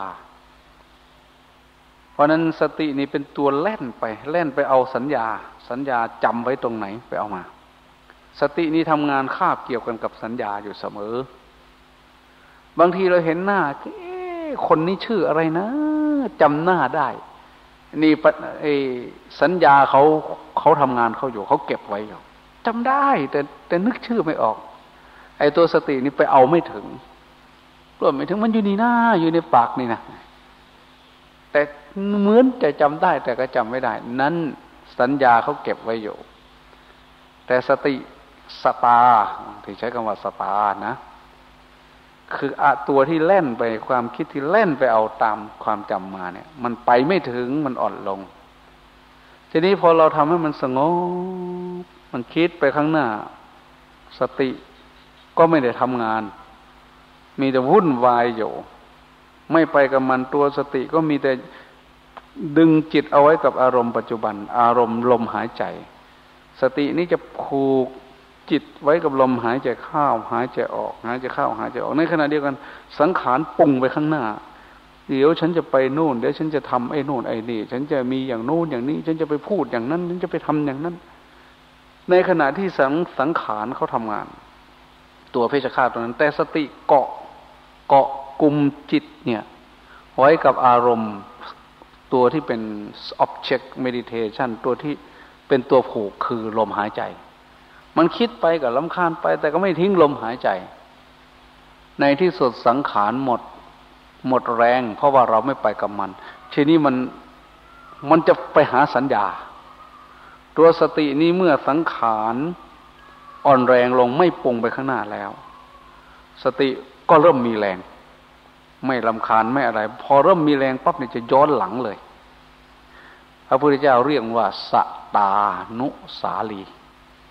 เพราะนั้นสตินี่เป็นตัวแล่นไปแล่นไปเอาสัญญาสัญญาจำไว้ตรงไหนไปเอามาสตินี้ทำงานคาบเกี่ยวกันกับสัญญาอยู่เสมอบางทีเราเห็นหน้าคนนี้ชื่ออะไรนะจำหน้าได้นี่ไอ้สัญญาเขาเขาทำงานเขาอยู่เขาเก็บไว้อยู่จำได้แต่แต่นึกชื่อไม่ออกไอ้ตัวสตินี่ไปเอาไม่ถึงรวมไม่ถึงมันอยู่ในหน้าอยู่ในปากนี่นะแต่เหมือนจะจำได้แต่ก็จำไม่ได้นั้นสัญญาเขาเก็บไว้อยู่แต่สติสตาที่ใช้คำว่าสตานะคืออะตัวที่เล่นไปความคิดที่เล่นไปเอาตามความจำมาเนี่ยมันไปไม่ถึงมันอ่อนลงทีนี้พอเราทำให้มันสงบมันคิดไปข้างหน้าสติก็ไม่ได้ทำงานมีแต่วุ่นวายอยู่ไม่ไปกับมันตัวสติก็มีแต่ดึงจิตเอาไว้กับอารมณ์ปัจจุบันอารมณ์ลมหายใจสตินี้จะผูกจิตไว้กับลมหายใจเข้าหายใจออกหายใจเข้าหายใจออกในขณะเดียวกันสังขารปรุงไปข้างหน้าเดี๋ยวฉันจะไปโน่นเดี๋ยวฉันจะทำไอ้โน่นไอ้นี่ฉันจะมีอย่างโน่นอย่างนี้ฉันจะไปพูดอย่างนั้นฉันจะไปทำอย่างนั้นในขณะที่สังสังขารเขาทำงานตัวเพชฌฆาตตัวนั้นแต่สติเกาะเกาะกลุ่มจิตเนี่ยไว้กับอารมณ์ตัวที่เป็น object meditation ตัวที่เป็นตัวผูกคือลมหายใจมันคิดไปกับรำคาญไปแต่ก็ไม่ทิ้งลมหายใจในที่สุดสังขารหมดหมดแรงเพราะว่าเราไม่ไปกับมันทีนี้มันมันจะไปหาสัญญาตัวสตินี้เมื่อสังขารอ่อนแรงลงไม่ปรุงไปข้างหน้าแล้วสติก็เริ่มมีแรงไม่รำคาญไม่อะไรพอเริ่มมีแรงปั๊บเนี่ยจะย้อนหลังเลยพระพุทธเจ้าเรียกว่าสตานุสาลี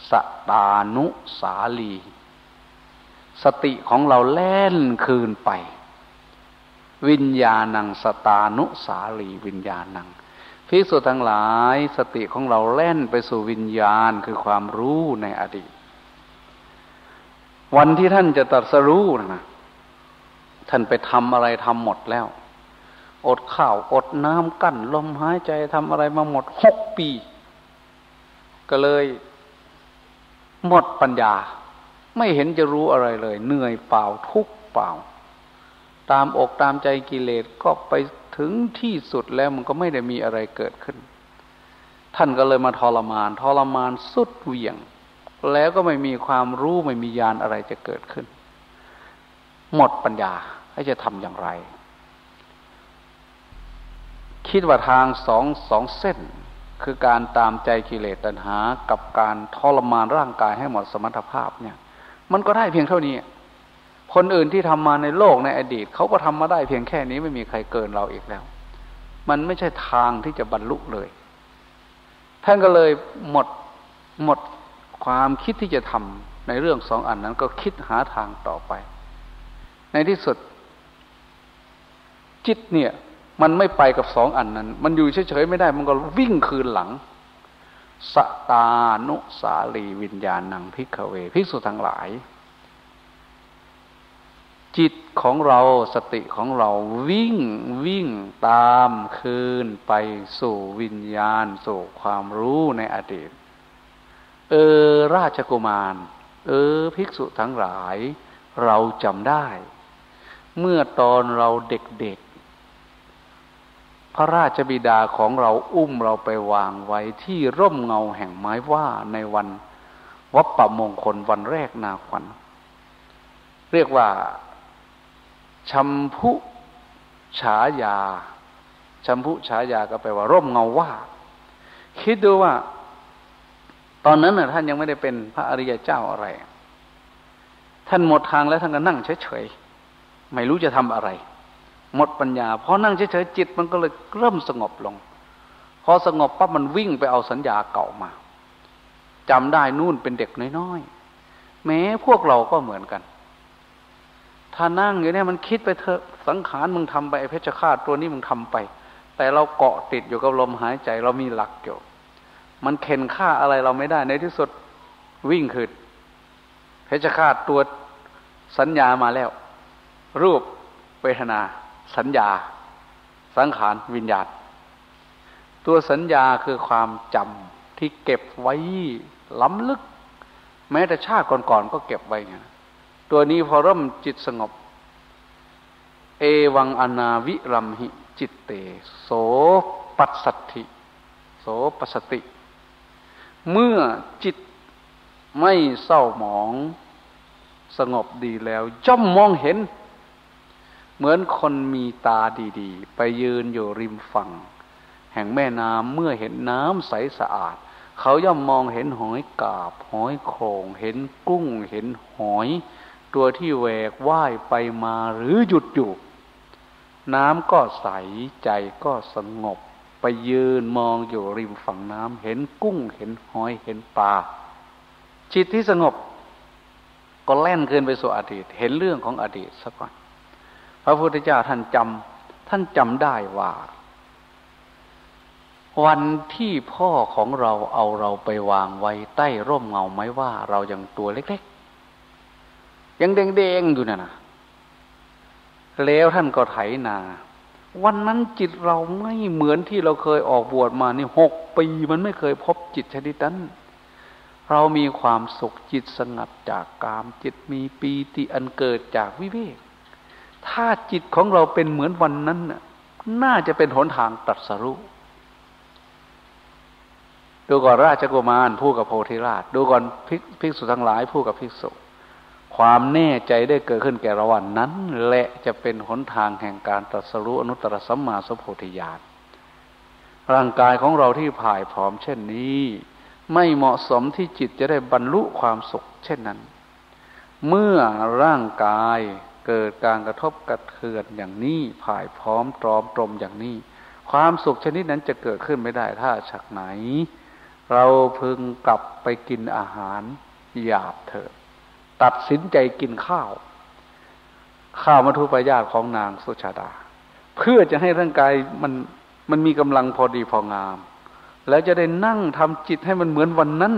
สตานุสาลีสติของเราแล่นคืนไปวิญญาณังสตานุสาลีวิญญาณังภิกษุทั้งหลายสติของเราแล่นไปสู่วิญญาณคือความรู้ในอดีตวันที่ท่านจะตรัสรู้นะท่านไปทำอะไรทำหมดแล้วอดข้าวอดน้ำกั้นลมหายใจทำอะไรมาหมดหกปีก็เลยหมดปัญญาไม่เห็นจะรู้อะไรเลยเหนื่อยเปล่าทุกข์เปล่าตามอกตามใจกิเลสก็ไปถึงที่สุดแล้วมันก็ไม่ได้มีอะไรเกิดขึ้นท่านก็เลยมาทรมานทรมานสุดเหวี่ยงแล้วก็ไม่มีความรู้ไม่มีญาณอะไรจะเกิดขึ้นหมดปัญญาให้จะทำอย่างไรคิดว่าทางสองสองเส้นคือการตามใจกิเลสตัณหากับการทรมานร่างกายให้หมดสมรรถภาพเนี่ยมันก็ได้เพียงเท่านี้คนอื่นที่ทำมาในโลกในอดีตเขาก็ทำมาได้เพียงแค่นี้ไม่มีใครเกินเราอีกแล้วมันไม่ใช่ทางที่จะบรรลุเลยท่านก็เลยหมดหมดความคิดที่จะทำในเรื่องสองอันนั้นก็คิดหาทางต่อไปในที่สุดจิตเนี่ยมันไม่ไปกับสองอันนั้นมันอยู่เฉยๆไม่ได้มันก็วิ่งคืนหลังสตานุสาลีวิญญาณังภิกขเวภิกษุทั้งหลายจิตของเราสติของเราวิ่งวิ่งตามคืนไปสู่วิญญาณสู่ความรู้ในอดีตเออราชกุมารเออภิกษุทั้งหลายเราจำได้เมื่อตอนเราเด็กๆพระราชบิดาของเราอุ้มเราไปวางไว้ที่ร่มเงาแห่งไม้ว่าในวันวัปปมงคลวันแรกนาขวัญเรียกว่าชัมพุฉายาชัมพุฉายาก็แปลว่าร่มเงาว่าคิดดูว่าตอนนั้นน่ะท่านยังไม่ได้เป็นพระอริยเจ้าอะไรท่านหมดทางแล้วท่านก็นั่งเฉยๆไม่รู้จะทำอะไรหมดปัญญาพอนั่งเฉยๆจิตมันก็เลยเริ่มสงบลงพอสงบปั๊บมันวิ่งไปเอาสัญญาเก่ามาจำได้นู่นเป็นเด็กน้อยๆแม้พวกเราก็เหมือนกันถ้านั่งอยู่เนี่ยมันคิดไปเถอะสังขารมึงทำไปไอ้เพชฌฆาตตัวนี้มึงทำไปแต่เราเกาะติดอยู่กับลมหายใจเรามีหลักอยู่มันเข็นฆ่าอะไรเราไม่ได้ในที่สุดวิ่งขึ้นเพชฌฆาตตัวสัญญามาแล้วรูปเวทนาสัญญาสังขารวิญญาณตัวสัญญาคือความจำที่เก็บไว้ล้ำลึกแม้แต่ชาติก่อนๆก็เก็บไว้ไงตัวนี้พอเริ่มจิตสงบเอวังอนาวิรัมหิจิตเตโสปัสสัทธิโสปัสสติเมื่อจิตไม่เศร้าหมองสงบดีแล้วย่อมมองเห็นเหมือนคนมีตาดีๆไปยืนอยู่ริมฝั่งแห่งแม่น้ำเมื่อเห็นน้ำใสสะอาดเขาย่อมมองเห็นหอยกาบหอยโขงเห็นกุ้งเห็นหอยตัวที่แหวกว่ายไปมาหรือหยุดอยู่น้ำก็ใสใจก็สงบไปยืนมองอยู่ริมฝั่งน้ำเห็นกุ้งเห็นหอยเห็นปลาจิตที่สงบก็แล่นขึ้นไปสู่อดีตเห็นเรื่องของอดีตซะก่อนพระพุทธเจ้าท่านจำท่านจำได้ว่าวันที่พ่อของเราเอาเราไปวางไว้ใต้ร่มเงาไม้ว่าเรายังตัวเล็กๆยังแดงๆอยู่น่ะนะแล้วท่านก็ไถนาวันนั้นจิตเราไม่เหมือนที่เราเคยออกบวชมานี่หกปีมันไม่เคยพบจิตชนิดนั้นเรามีความสุขจิตสงัดจากกามจิตมีปีติอันเกิดจากวิเวกถ้าจิตของเราเป็นเหมือนวันนั้นน่ะน่าจะเป็นหนทางตรัสรู้ดูก่อนราชกุมารพูดกับโพธิราชดูก่อนภิกษุทั้งหลายพูดกับภิกษุความแน่ใจได้เกิดขึ้นแก่เราวันนั้นและจะเป็นหนทางแห่งการตรัสรู้อนุตตรสัมมาสัมโพธิญาณร่างกายของเราที่ผ่ายผอมเช่นนี้ไม่เหมาะสมที่จิตจะได้บรรลุความสุขเช่นนั้นเมื่อร่างกายเกิดการกระทบกระเทือนอย่างนี้ผ่ายพร้อมตรอมตรมอย่างนี้ความสุขชนิดนั้นจะเกิดขึ้นไม่ได้ถ้าฉากไหนเราพึงกลับไปกินอาหารหยาบเถิดตัดสินใจกินข้าวข้าวมัทุปายาตของนางสุชาดาเพื่อจะให้ร่างกายมันมันมีกำลังพอดีพองามแล้วจะได้นั่งทำจิตให้มันเหมือนวันนั้น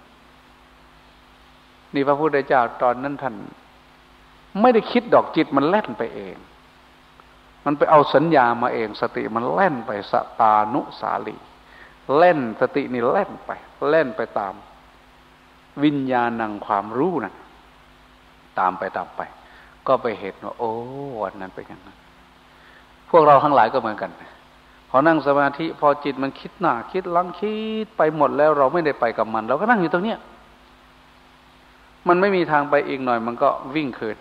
นี่พระพุทธเจ้าตอนนั้นท่านไม่ได้คิดดอกจิตมันแล่นไปเองมันไปเอาสัญญามาเองสติมันแล่นไปสตานุสาลีเล่นสตินี่เล่นไปเล่นไปตามวิญญาณังความรู้นะตามไปตามไปก็ไปเห็นว่าโอ้วันนั้นเป็นอย่างนั้นพวกเราทั้งหลายก็เหมือนกันพอนั่งสมาธิพอจิตมันคิดหน้าคิดหลังคิดไปหมดแล้วเราไม่ได้ไปกับมันเราก็นั่งอยู่ตรงเนี้ยมันไม่มีทางไปอีกหน่อยมันก็วิ่งคืน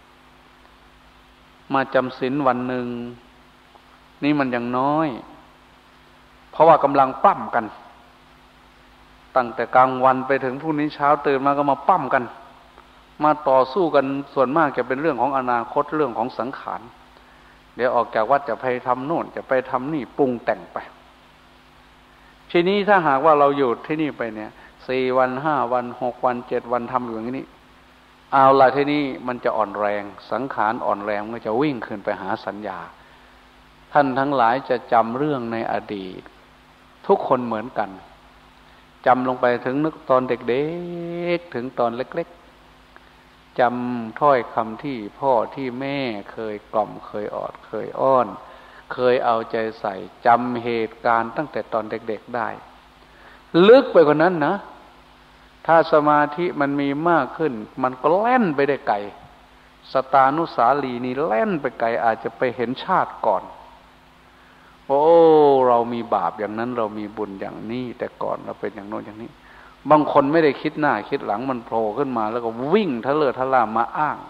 มาจำศีลวันหนึ่งนี่มันยังน้อยเพราะว่ากำลังปั้มกันตั้งแต่กลางวันไปถึงพรุ่งนี้เช้าตื่นมาก็มาปั้มกันมาต่อสู้กันส่วนมากจะเป็นเรื่องของอนาคตเรื่องของสังขารเดี๋ยวออกจากวัดจะไปทำโน่นจะไปทำนี่ปรุงแต่งไปทีนี้ถ้าหากว่าเราอยู่ที่นี่ไปเนี่ยสี่วันห้าวันหกวันเจ็ดวันทำอยู่อย่างนี้เอาล่ะที่นี่มันจะอ่อนแรงสังขารอ่อนแรงมันก็จะวิ่งขึ้นไปหาสัญญาท่านทั้งหลายจะจำเรื่องในอดีตทุกคนเหมือนกันจำลงไปถึงนึกตอนเด็กๆถึงตอนเล็กๆจำถ้อยคำที่พ่อที่แม่เคยกล่อมเคยออดเคยอ้อนเคยเอาใจใส่จำเหตุการณ์ตั้งแต่ตอนเด็กๆได้ลึกไปกว่านั้นนะถ้าสมาธิมันมีมากขึ้นมันก็แล่นไปได้ไกลสตานุสาลีนี่แล่นไปไกลอาจจะไปเห็นชาติก่อนโอ้เรามีบาปอย่างนั้นเรามีบุญอย่างนี้แต่ก่อนเราเป็นอย่างโน้นอย่างนี้บางคนไม่ได้คิดหน้าคิดหลังมันโผล่ขึ้นมาแล้วก็วิ่งทะเลอะทะล่ามาอ้าง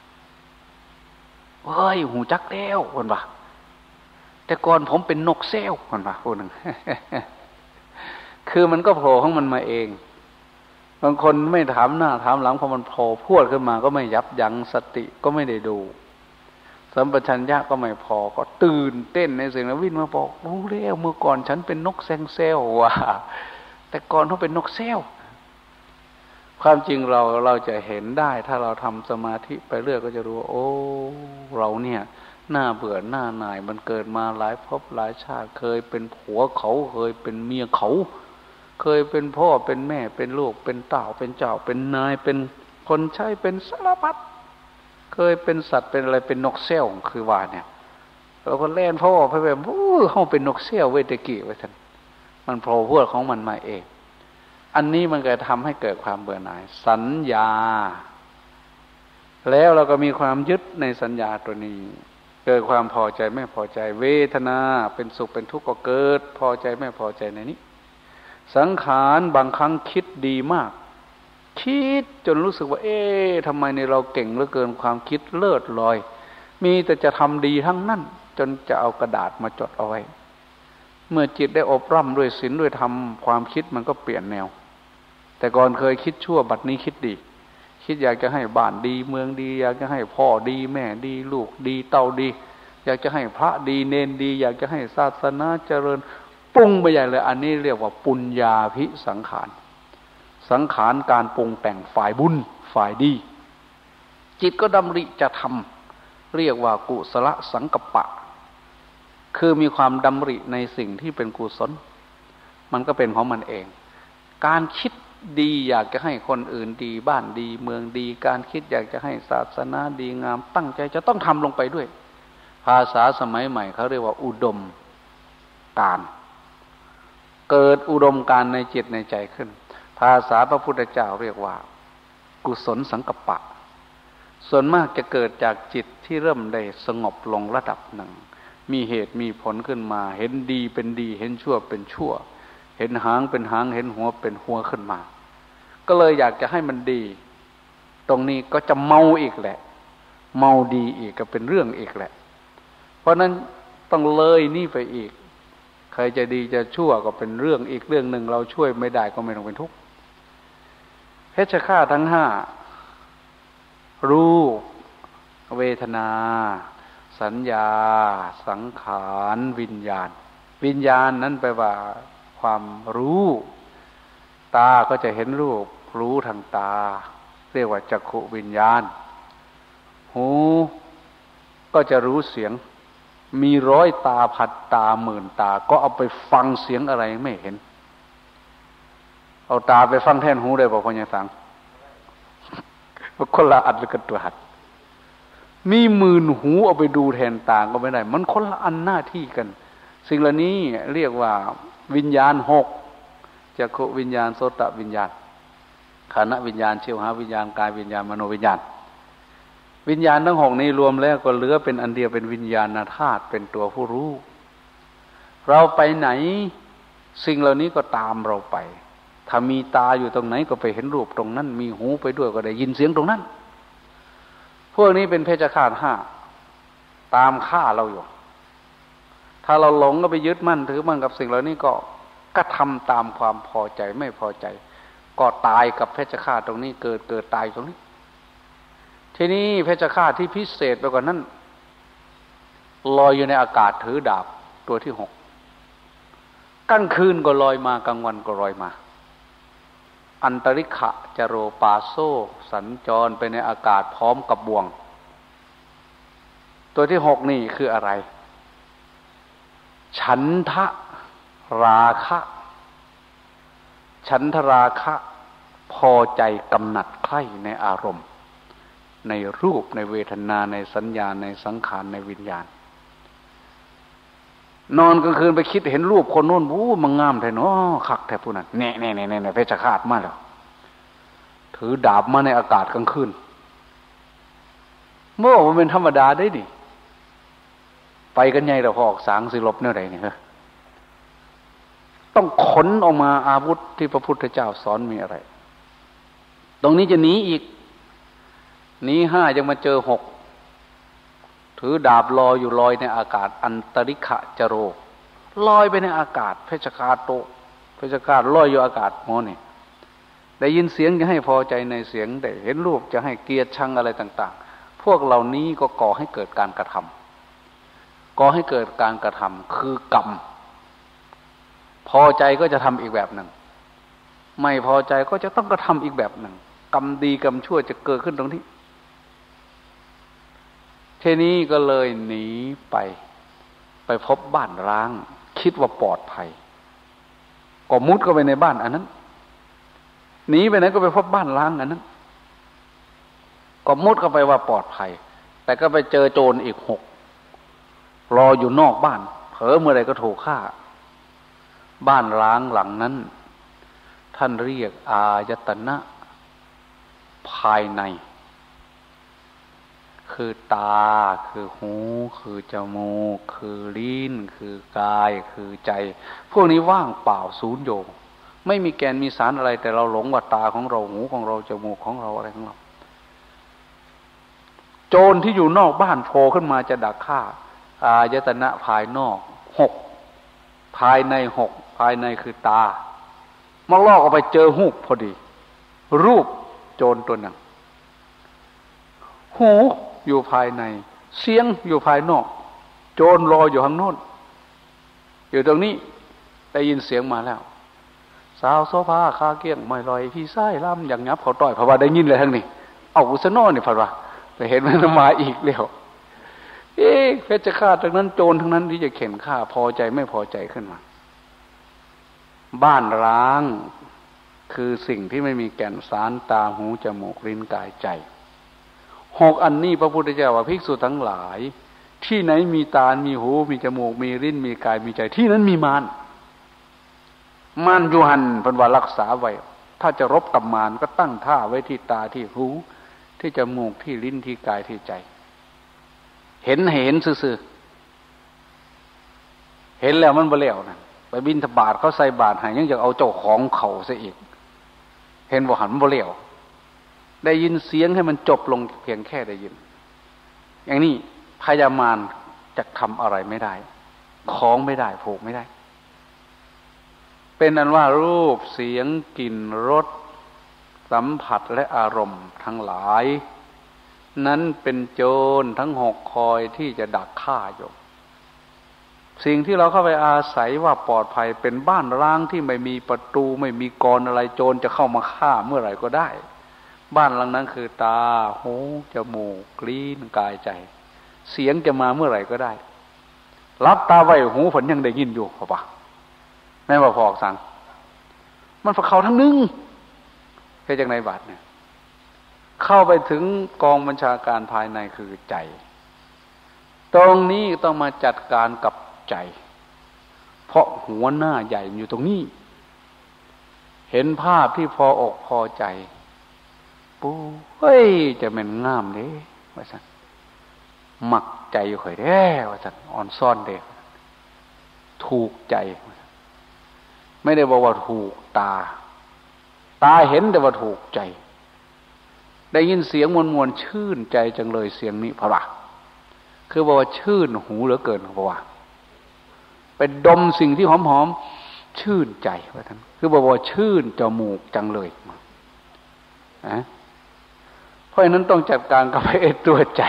เฮ้ยหูจักแล้วคนว่าแต่ก่อนผมเป็นนกแซวคนว่าคนหนึ่ง คือมันก็โผล่ของมันมาเองบางคนไม่ถามหน้าถามหลังพอมันโผล่พรวดขึ้นมาก็ไม่ยับยั้งสติก็ไม่ได้ดูสัมปชัญญะก็ไม่พอก็ตื่นเต้นในสิ่งนั้นวิ่งมาบอกรู้แล้วเมื่อก่อนฉันเป็นนกแซงเซลว่ะแต่ก่อนเขาเป็นนกแซวความจริงเราเราจะเห็นได้ถ้าเราทำสมาธิไปเรื่อยก็จะรู้ว่าโอ้เราเนี่ยหน้าเบื่อหน้าหน่ายมันเกิดมาหลายภพหลายชาติเคยเป็นผัวเขาเคยเป็นเมียเขาเคยเป็นพ่อเป็นแม่เป็นลูกเป็นเต่าเป็นเจ้าเป็นนายเป็นคนใช้เป็นสารพัดเคยเป็นสัตว์เป็นอะไรเป็นนกแซวคือว่าเนี่ยเราก็เล่นพ่อไปแบบโอ้เขาเป็นนกแซวเวตกี้ไว้ท่านมันโผล่พวดของมันมาเองอันนี้มันก็ทำให้เกิดความเบื่อหน่ายสัญญาแล้วเราก็มีความยึดในสัญญาตัวนี้เกิดความพอใจไม่พอใจเวทนาเป็นสุขเป็นทุกข์ก็เกิดพอใจไม่พอใจในนี้สังขารบางครั้งคิดดีมากคิดจนรู้สึกว่าเอ๊ะทำไมในเราเก่งเหลือเกินความคิดเลิศลอยมีแต่จะทำดีทั้งนั้นจนจะเอากระดาษมาจดเอาไว้เมื่อจิตได้อบรมด้วยศีลด้วยธรรมความคิดมันก็เปลี่ยนแนวแต่ก่อนเคยคิดชั่วบัดนี้คิดดีคิดอยากจะให้บ้านดีเมืองดีอยากจะให้พ่อดีแม่ดีลูกดีเต้าดีอยากจะให้พระดีเนนดีอยากจะให้ศาสนาเจริญปรุงไปใหญ่เลยอันนี้เรียกว่าปุญญาภิสังขารสังขารการปรุงแต่งฝ่ายบุญฝ่ายดีจิตก็ดำริจะทำเรียกว่ากุศลสังกัปปะคือมีความดำริในสิ่งที่เป็นกุศลมันก็เป็นของมันเองการคิดดีอยากจะให้คนอื่นดีบ้านดีเมืองดีการคิดอยากจะให้ศาสนาดีงามตั้งใจจะต้องทำลงไปด้วยภาษาสมัยใหม่เขาเรียกว่าอุดมการเกิดอุดมการในจิตในใจขึ้นภาษาพระพุทธเจ้าเรียกว่ากุศลสังกัปปะส่วนมากจะเกิดจากจิตที่เริ่มได้สงบลงระดับหนึ่งมีเหตุมีผลขึ้นมาเห็นดีเป็นดีเห็นชั่วเป็นชั่วเห็นหางเป็นหางเห็นหัวเป็นหัวขึ้นมาก็เลยอยากจะให้มันดีตรงนี้ก็จะเมาอีกแหละเมาดีอีกก็เป็นเรื่องอีกแหละเพราะนั้นต้องเลยนี่ไปอีกใครจะดีจะชั่วก็เป็นเรื่องอีกเรื่องหนึ่งเราช่วยไม่ได้ก็ไม่ต้องเป็นทุกข์เพชฌฆาตทั้งห้ารูปเวทนาสัญญาสังขารวิญญาณวิญญาณนั้นแปลว่าความรู้ตาก็จะเห็นรูปรู้ทางตาเรียกว่าจักขุวิญญาณหูก็จะรู้เสียงมีร้อยตาพันตาหมื่นตาก็เอาไปฟังเสียงอะไรไม่เห็นเอาตาไปฟังแทนหูได้บอกพ่อใหญ่สังคนละอันหรือกันตัวหัดมีหมื่นหูเอาไปดูแทนตาก็ไม่ได้มันคนละอันหน้าที่กันสิ่งเหล่านี้เรียกว่าวิญญาณหกจักขุวิญญาณโสตวิญญาณฆานวิญญาณชิวหาวิญญาณกายวิญญาณมโนวิญญาณวิญญาณทั้งหกนี้รวมแล้วก็เหลือเป็นอันเดียวเป็นวิญญาณธาตุเป็นตัวผู้รู้เราไปไหนสิ่งเหล่านี้ก็ตามเราไปถ้ามีตาอยู่ตรงไหนก็ไปเห็นรูปตรงนั้นมีหูไปด้วยก็ได้ยินเสียงตรงนั้นพวกนี้เป็นเพชฌฆาตห้าตามฆ่าเราอยู่ถ้าเราหลงก็ไปยึดมั่นถือมั่นกับสิ่งเหล่านี้ก็กระทำตามความพอใจไม่พอใจก็ตายกับเพชฌฆาตตรงนี้เกิดเกิดตายตรงนี้ทีนี้เพชฌฆาตที่พิเศษไปกว่านั้นลอยอยู่ในอากาศถือดาบตัวที่หกกลางคืนก็ลอยมากลางวันก็ลอยมาอันตริขะจโรปาโซสัญจรไปในอากาศพร้อมกับบ่วงตัวที่หกนี่คืออะไรฉันทะราคะฉันทราคะพอใจกำหนัดใคร่ในอารมณ์ในรูปในเวทนาในสัญญาในสังขารในวิญญาณนอนกลางคืนไปคิดเห็นรูปคนโน้นวู้มันงามแท้เนาะคักแท้ผู้นั้นแน่แน่แน่แน่เพชฌฆาตมาแล้วถือดาบมาในอากาศกลางคืนเมื่อมันเป็นธรรมดาได้ดิไปกันใหญ่เราพอออกสางสิลบเนี่ยไรเนี่ยต้องขนออกมาอาวุธที่พระพุทธเจ้าสอนมีอะไรตรงนี้จะหนีอีกหนีห้ายังมาเจอหกถือดาบลอยอยู่ลอยในอากาศอันตริขะจโรลอยไปในอากาศเพชฌฆาตโตเพชฌฆาตลอยอยู่อากาศโมนี่ได้ยินเสียงจะให้พอใจในเสียงได้เห็นรูปจะให้เกลียดชังอะไรต่างๆพวกเหล่านี้ก็ก่อให้เกิดการกระทำก่อให้เกิดการกระทำคือกรรมพอใจก็จะทำอีกแบบหนึ่งไม่พอใจก็จะต้องกระทำอีกแบบหนึ่งกรรมดีกรรมชั่วจะเกิดขึ้นตรงนี้ทีนี้ก็เลยหนีไปไปพบบ้านร้างคิดว่าปลอดภัยก็มุดเข้าไปในบ้านอันนั้นหนีไปไหนก็ไปพบบ้านร้างอันนั้นก็มุดเข้าไปว่าปลอดภัยแต่ก็ไปเจอโจรอีกหกรออยู่นอกบ้านเผลอเมื่อไรก็ถูกฆ่าบ้านร้างหลังนั้นท่านเรียกอายตนะภายในคือตาคือหูคือจมูกคือลิ้นคือกายคือใจพวกนี้ว่างเปล่าศูนย์โยไม่มีแกนมีสารอะไรแต่เราหลงว่าตาของเราหูของเราจมูกของเราอะไรของเราโจรที่อยู่นอกบ้านโผล่ขึ้นมาจะดักฆ่าอายตนะภายนอกหกภายในหกภายในคือตามาลอกออกไปเจอหูพอดีรูปโจรตัวหนึ่งหูอยู่ภายในเสียงอยู่ภายนอกโจรรออยู่ข้างโน้นอยู่ตรงนี้ได้ยินเสียงมาแล้วสาวโซฟาคาเกี้ยงไม่ลอยพี่ไส้ล่ำอย่างงับเขาต่อยเพราะว่าได้ยินเลยทั้งนี้เอาอุสนอนี่เพราะว่าแต่เห็นมันมาอีกแล้วเอ๊ะเพชฌฆาตทั้งนั้นโจรทั้งนั้นที่จะเข็นฆ่าพอใจไม่พอใจขึ้นมาบ้านร้างคือสิ่งที่ไม่มีแก่นสารตาหูจมูกลิ้นกายใจหกอันนี้พระพุทธเจ้าว่าภิกษุทั้งหลายที่ไหนมีตามีหูมีจมูกมีลิ้นมีกายมีใจที่นั้นมีมารมารอยู่หันเป็นว่ารักษาไว้ถ้าจะรบกับมารก็ตั้งท่าไว้ที่ตาที่หูที่จมูกที่ลิ้นที่กายที่ใจเห็นเห็นซื่อๆเห็นแล้วมันบ่แล้วนะไปบิณฑบาตเขาใส่บาตรให้ยังจะเอาเจ้าของเขาซะอีกเห็นบ่หันบ่แล้วได้ยินเสียงให้มันจบลงเพียงแค่ได้ยินอย่างนี้พยามารจะทำอะไรไม่ได้คล้องไม่ได้ผูกไม่ได้เป็นอันว่ารูปเสียงกลิ่นรสสัมผัสและอารมณ์ทั้งหลายนั้นเป็นโจรทั้งหกคอยที่จะดักฆ่าอยู่สิ่งที่เราเข้าไปอาศัยว่าปลอดภัยเป็นบ้านร้างที่ไม่มีประตูไม่มีกรอะไรโจรจะเข้ามาฆ่าเมื่อไหร่ก็ได้บ้านหลังนั้นคือตาหูจมูกลิ้นกายใจเสียงจะมาเมื่อไหร่ก็ได้รับตาไว้หูฝนยังได้ยินอยู่ป่ะป่ะแม่ว่าพอออกสั่งมันฝักเขาทั้งนึงแค่จากในบาทเนี่ยเข้าไปถึงกองบัญชาการภายในคือใจตรงนี้ต้องมาจัดการกับใจเพราะหัวหน้าใหญ่อยู่ตรงนี้เห็นภาพที่พออกพอใจปูเฮ้ยจะเป็นงามเด้ว่าซั่นมักใจข่อยแท้ว่าซั่นอ่อนซ่อนเด้ถูกใจไม่ได้บอกว่าถูกตาตาเห็นแต่ว่าถูกใจได้ยินเสียงมวลๆชื่นใจจังเลยเสียงนี้พระว่าคือบอกว่าชื่นหูเหลือเกินพระว่าไปดมสิ่งที่หอมๆชื่นใจว่าท่านคือบอกว่าชื่นจมูกจังเลยนะเพราะฉะนั้นต้องจัดการกับไอ้ตัวใจ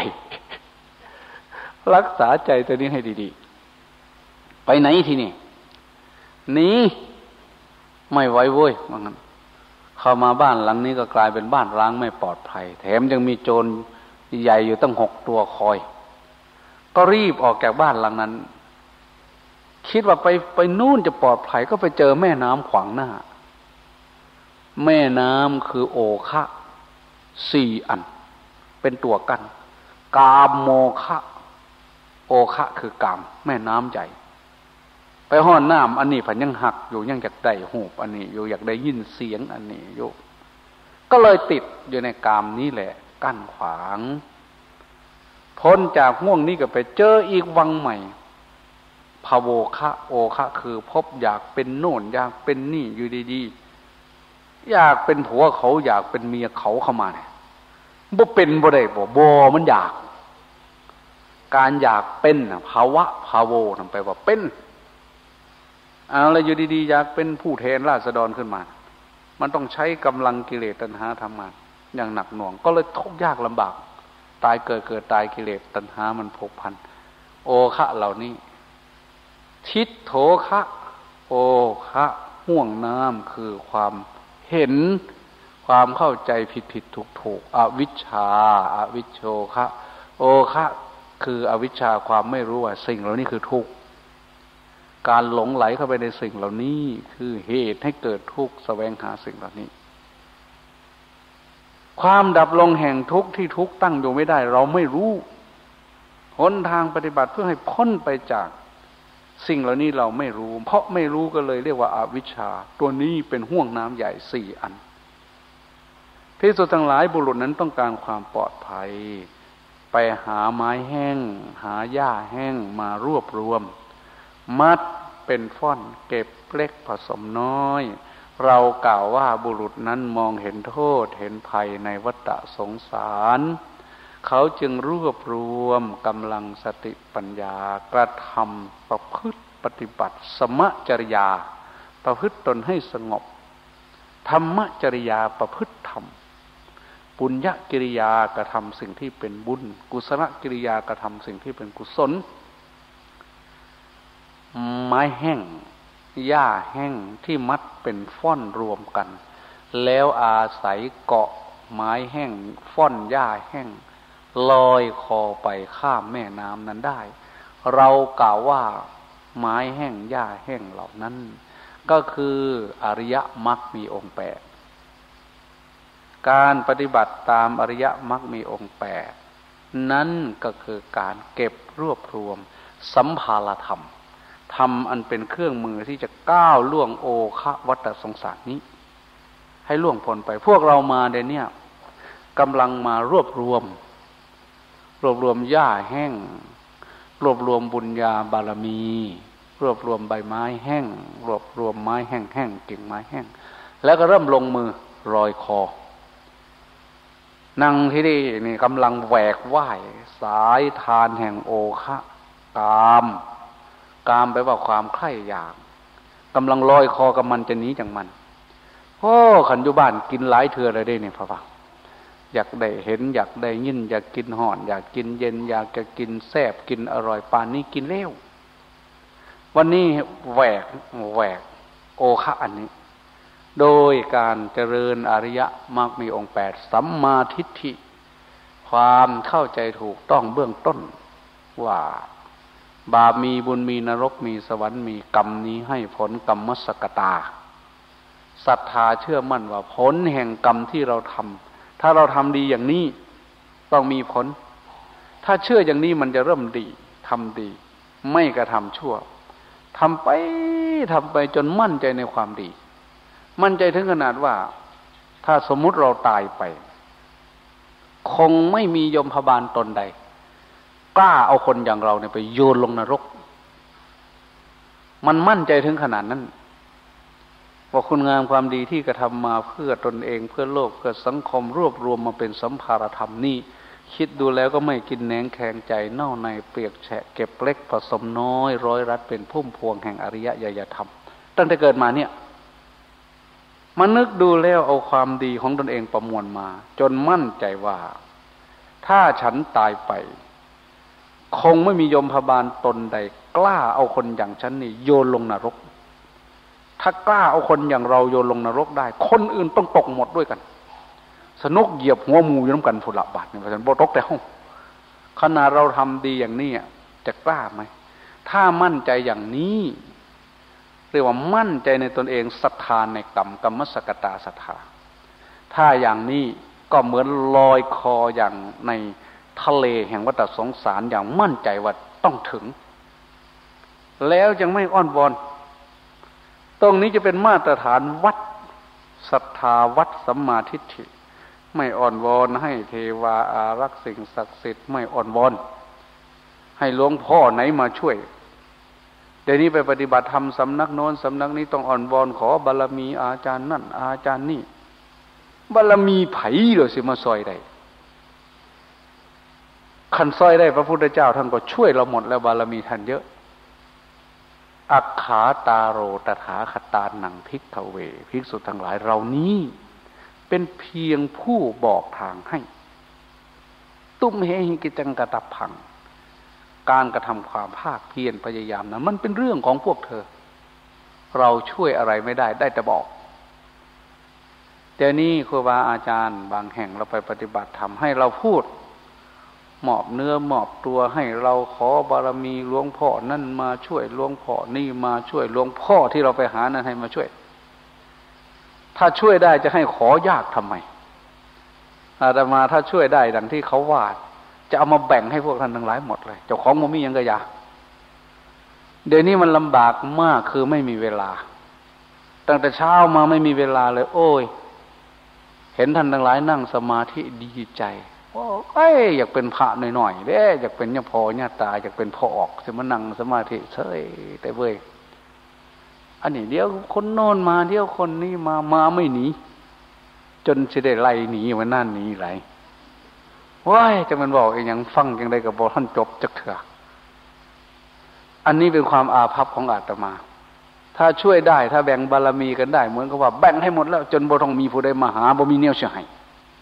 รักษาใจตัวนี้ให้ดีๆไปไหนทีนี่หนีไม่ไหวเว้ยว่างั้นเข้ามาบ้านหลังนี้ก็กลายเป็นบ้านร้างไม่ปลอดภัยแถมยังมีโจรใหญ่อยู่ตั้งหกตัวคอยก็รีบออกจากบ้านหลังนั้นคิดว่าไปไปนู่นจะปลอดภัยก็ไปเจอแม่น้ำขวางหน้าแม่น้ำคือโอคะสี่อันเป็นตัวกันกามโมคะโอคะคือกามแม่น้ำใหญ่ไปห้อนน้ำอันนี้ผันยังหักอยู่ยังอยากได้หูบอันนี้อยู่อยากได้ยินเสียงอันนี้อยู่ก็เลยติดอยู่ในกามนี้แหละกั้นขวางพ้นจากห่วงนี้ก็ไปเจออีกวังใหม่ภโวคะโอคะคือพบอยากเป็นโน่นอยากเป็นนี่อยู่ดีๆอยากเป็นผัวเขาอยากเป็นเมียเขาเข้ามาเนี่ยบ่เป็นบ่ได้บ่บ่มันอยากการอยากเป็นภาวะภาโวทำไปว่าเป็นเอาแล้วอยู่ดีๆอยากเป็นผู้แทนราษฎรขึ้นมามันต้องใช้กำลังกิเลสตัณหาทำงานอย่างหนักหน่วงก็เลยทุกข์ยากลำบากตายเกิดเกิดตายกิเลสตัณหามันผูกพันโอคะเหล่านี้ทิฏโถคะโอคะห่วงน้ำคือความเห็นความเข้าใจผิดผิดถูกถูกอวิชชาอวิชโชคะโอคะคืออวิชชาความไม่รู้ว่าสิ่งเหล่านี้คือทุกข์การหลงไหลเข้าไปในสิ่งเหล่านี้คือเหตุให้เกิดทุกข์แสวงหาสิ่งเหล่านี้ความดับลงแห่งทุกข์ที่ทุกข์ตั้งอยู่ไม่ได้เราไม่รู้หนทางปฏิบัติเพื่อให้พ้นไปจากสิ่งเหล่านี้เราไม่รู้เพราะไม่รู้ก็เลยเรียกว่าอวิชชาตัวนี้เป็นห่วงน้ำใหญ่สี่อันภิกษุทั้งหลายบุรุษนั้นต้องการความปลอดภัยไปหาไม้แห้งหาหญ้าแห้งมารวบรวมมัดเป็นฟ่อนเก็บเล็กผสมน้อยเรากล่าวว่าบุรุษนั้นมองเห็นโทษเห็นภัยในวัฏสงสารเขาจึงรวบรวมกำลังสติปัญญากระทำประพฤติปฏิบัติสมจริยาประพฤติตนให้สงบธรรมจริยาประพฤติธรรมปุญญกิริยากระทำสิ่งที่เป็นบุญกุศลกิริยากระทำสิ่งที่เป็นกุศลไม้แห้งหญ้าแห้งที่มัดเป็นฟ่อนรวมกันแล้วอาศัยเกาะไม้แห้งฟ่อนหญ้าแห้งลอยคอไปข้ามแม่น้ำนั้นได้เรากล่าวว่าไม้แห้งหญ้าแห้งเหล่านั้นก็คืออริยมรรคมีองค์แปดการปฏิบัติตามอริยมรรคมีองค์แปดนั้นก็คือการเก็บรวบรวมสัมภารธรรมธรรมอันเป็นเครื่องมือที่จะก้าวล่วงโอคะวัฏสงสารนี้ให้ล่วงพ้นไปพวกเรามาเดี๋ยวนี้กำลังมารวบรวมรวบรวมหญ้าแห้งรวบรวมบุญญาบารมีรวบรวมใบไม้แห้งรวบรวมไม้แห้งแห้งกิ่งไม้แห้งแล้วก็เริ่มลงมือรอยคอนั่งที่นี่นี่กำลังแหวกว่ายสายทานแห่งโอคะกามกามไปว่าความใคร่อยากกำลังลอยคอกับมันจะหนีจากมันโอ้ขันอยู่บ้านกินหลายเทื่อเลยได้เนี่ยพระฟังอยากได้เห็นอยากได้ยินอยากกินห่อนอยากกินเย็นอยากจะกินแซ่บกินอร่อยปานนี้กินเร็ววันนี้แหวกแหวกโอคะอันนี้โดยการเจริญอริยมรรคมีองค์แปดสัมมาทิฏฐิความเข้าใจถูกต้องเบื้องต้นว่าบาปมีบุญมีนรกมีสวรรค์มีกรรมนี้ให้ผลกรรมสกตาศรัทธาเชื่อมั่นว่าผลแห่งกรรมที่เราทำถ้าเราทำดีอย่างนี้ต้องมีผลถ้าเชื่ออย่างนี้มันจะเริ่มดีทำดีไม่กระทำชั่วทำไปทำไปจนมั่นใจในความดีมั่นใจถึงขนาดว่าถ้าสมมุติเราตายไปคงไม่มียมพบาลตนใดกล้าเอาคนอย่างเราเนี่ยไปโยนลงนรกมันมั่นใจถึงขนาดนั้นว่าคุณงามความดีที่กระทำมาเพื่อตนเองเพื่อโลกเพื่อสังคมรวบรวมมาเป็นสัมภารธรรมนี่คิดดูแล้วก็ไม่กินแหนงแคลงใจเน่าในเปียกแฉะเก็บเล็กผสมน้อยร้อยรัดเป็นพุ่มพวงแห่งอริยญาณธรรมตั้งแต่เกิดมาเนี่ยมันนึกดูแล้วเอาความดีของตนเองประมวลมาจนมั่นใจว่าถ้าฉันตายไปคงไม่มียมพบาลตนใดกล้าเอาคนอย่างฉันนี่โยนลงนรกถ้ากล้าเอาคนอย่างเราโยนลงนรกได้คนอื่นต้องตกหมดด้วยกันสนุกเหยียบหัวหมูอยู่น้ำกันผุละบาทนี่เพราะฉะนั้นโบตกแต่ห้องขณะเราทำดีอย่างนี้จะกล้าไหมถ้ามั่นใจอย่างนี้เรียกว่ามั่นใจในตนเองศรัทธาในกรรมกรรมสกตาศรัทธาถ้าอย่างนี้ก็เหมือนลอยคออย่างในทะเลแห่งวัฏสงสารอย่างมั่นใจว่าต้องถึงแล้วยังไม่อ้อนวอนตรงนี้จะเป็นมาตรฐานวัดศรัทธาวัดสัมมาทิฏฐิไม่อ้อนวอนให้เทวาอารักษ์สิ่งศักดิ์สิทธิ์ไม่อ้อนวอนให้หลวงพ่อไหนมาช่วยเดี๋ยวนี้ไปปฏิบัติธรรมสำนักโน้นสำนักนี้ต้องอ้อนวอนขอบารมีอาจารย์นั่นอาจารย์นี่บารมีไผเหรอสิมาซอยได้คันซอยได้พระพุทธเจ้าท่านก็ช่วยเราหมดแล้วบารมีท่านเยอะอัคขาตาโรตถาคตานังภิกขเวภิกษุทั้งหลายเรานี้เป็นเพียงผู้บอกทางให้ตุ้มเหหิกิจังกะตับพังการกระทำความภาคเพียรพยายามนั้นมันเป็นเรื่องของพวกเธอเราช่วยอะไรไม่ได้ได้แต่บอกแต่นี้ครูบาอาจารย์บางแห่งเราไปปฏิบัติธรรมให้เราพูดมอบเนื้อมอบตัวให้เราขอบารมีหลวงพ่อนั่นมาช่วยหลวงพ่อนี่มาช่วยหลวงพ่อที่เราไปหานั้นให้มาช่วยถ้าช่วยได้จะให้ขอยากทำไมอาตมาถ้าช่วยได้ดังที่เขาว่าจะเอามาแบ่งให้พวกท่านทั้งหลายหมดเลยเจ้าของบ่มีหยังก็อย่าเดี๋ยวนี้มันลำบากมากคือไม่มีเวลาตั้งแต่เช้ามาไม่มีเวลาเลยโอ้ยเห็นท่านทั้งหลายนั่งสมาธิดีใจโอ้ยอยากเป็นพระหน่อยๆเด้อยากเป็นญาพ่อญาตาอยากเป็นพ่อออกจะมานั่งสมาธิเฉยแต่เว้ยอันนี้เดี๋ยวคนโน่นมาเดี๋ยวคนนี้มามาไม่หนีจนจะได้ไล่หนีวันนั่นหนีไหลว้ายจะมันบอกเองยังฟังยังได้กับบอกท่านจบจักเถอะอันนี้เป็นความอาภัพของอาตมาถ้าช่วยได้ถ้าแบ่งบารมีกันได้เหมือนกับว่าแบ่งให้หมดแล้วจนบ่ต้องมีผู้ใดมาหาบ่มีแนวเสียให้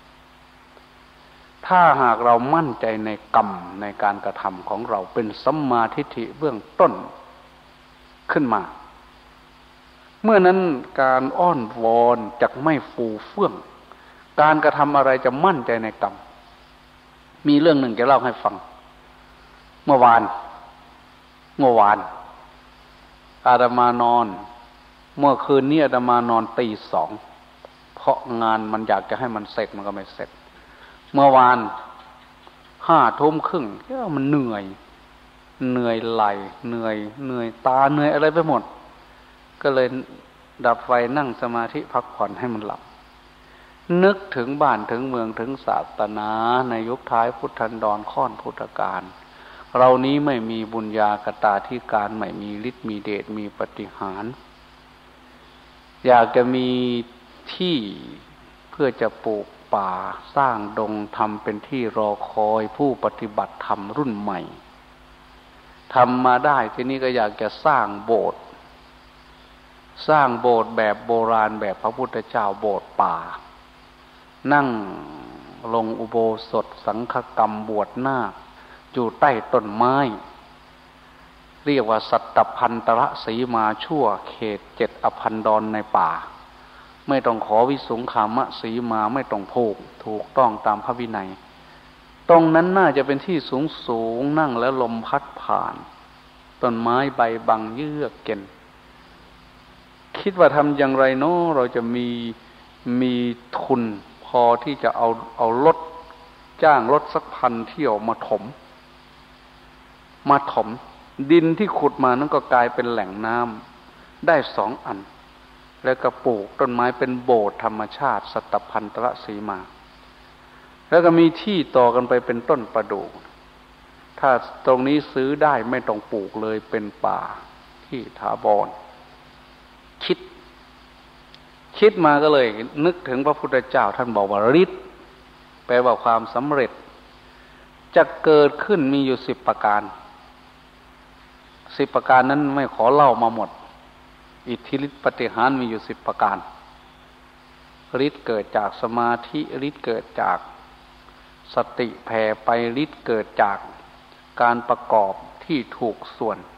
ถ้าหากเรามั่นใจในกรรมในการกระทำของเราเป็นสัมมาทิฏฐิเบื้องต้นขึ้นมาเมื่อนั้นการอ้อนวอนจะไม่ฟูเฟื่องการกระทำอะไรจะมั่นใจในกรรมมีเรื่องหนึ่งจะเล่าให้ฟังเมื่อวานเมื่อวานอาตมานอนเมื่อคืนนี้อาตมานอนตีสองเพราะงานมันอยากจะให้มันเสร็จมันก็ไม่เสร็จเมื่อวานห้าทุ่มครึ่งเอ้ามันเหนื่อยเหนื่อยไหลเหนื่อยเหนื่อยตาเหนื่อยอะไรไปหมดก็เลยดับไฟนั่งสมาธิพักผ่อนให้มันหลับนึกถึงบ้านถึงเมืองถึงศาสนาในยุคท้ายพุทธันดรค่อนพุทธกาลเรานี้ไม่มีบุญญากตาธิการไม่มีฤทธิ์มีเดชมีปาฏิหาริย์อยากจะมีที่เพื่อจะปลูกป่าสร้างดงทำเป็นที่รอคอยผู้ปฏิบัติธรรมรุ่นใหม่ทำมาได้ทีนี้ก็อยากจะสร้างโบสถ์สร้างโบสถ์แบบโบราณแบบพระพุทธเจ้าโบสถ์ป่านั่งลงอุโบสถสังฆกรรมบวชนาคอยู่ใต้ต้นไม้เรียกว่าสัตตพันตรสีมาชั่วเขตเจ็ดอพันดรในป่าไม่ต้องขอวิสุงขามสีมาไม่ต้องผูกถูกต้องตามพระวินัยตรงนั้นน่าจะเป็นที่สูงสูงนั่งแล้วลมพัดผ่านต้นไม้ใบบังเยือกเย็นคิดว่าทำอย่างไรเนาะเราจะมีมีทุนพอที่จะเอาเอารถจ้างรถสักพันเที่ยวมาถมมาถมดินที่ขุดมานั้นก็กลายเป็นแหล่งน้ำได้สองอันแล้วก็ปลูกต้นไม้เป็นโบสถ์ธรรมชาติสัตตพันตรสีมาแล้วก็มีที่ต่อกันไปเป็นต้นประดู่ถ้าตรงนี้ซื้อได้ไม่ต้องปลูกเลยเป็นป่าที่ถาวรคิดคิดมาก็เลยนึกถึงพระพุทธเจ้าท่านบอกว่าฤทธิ์แปลว่าความสำเร็จจะเกิดขึ้นมีอยู่สิบประการสิบประการนั้นไม่ขอเล่ามาหมดอิทธิฤทธิปฏิหารมีอยู่สิบประการฤทธิ์เกิดจากสมาธิฤทธิ์เกิดจากสติแผ่ไปฤทธิ์เกิดจากการประกอบที่ถูกส่วน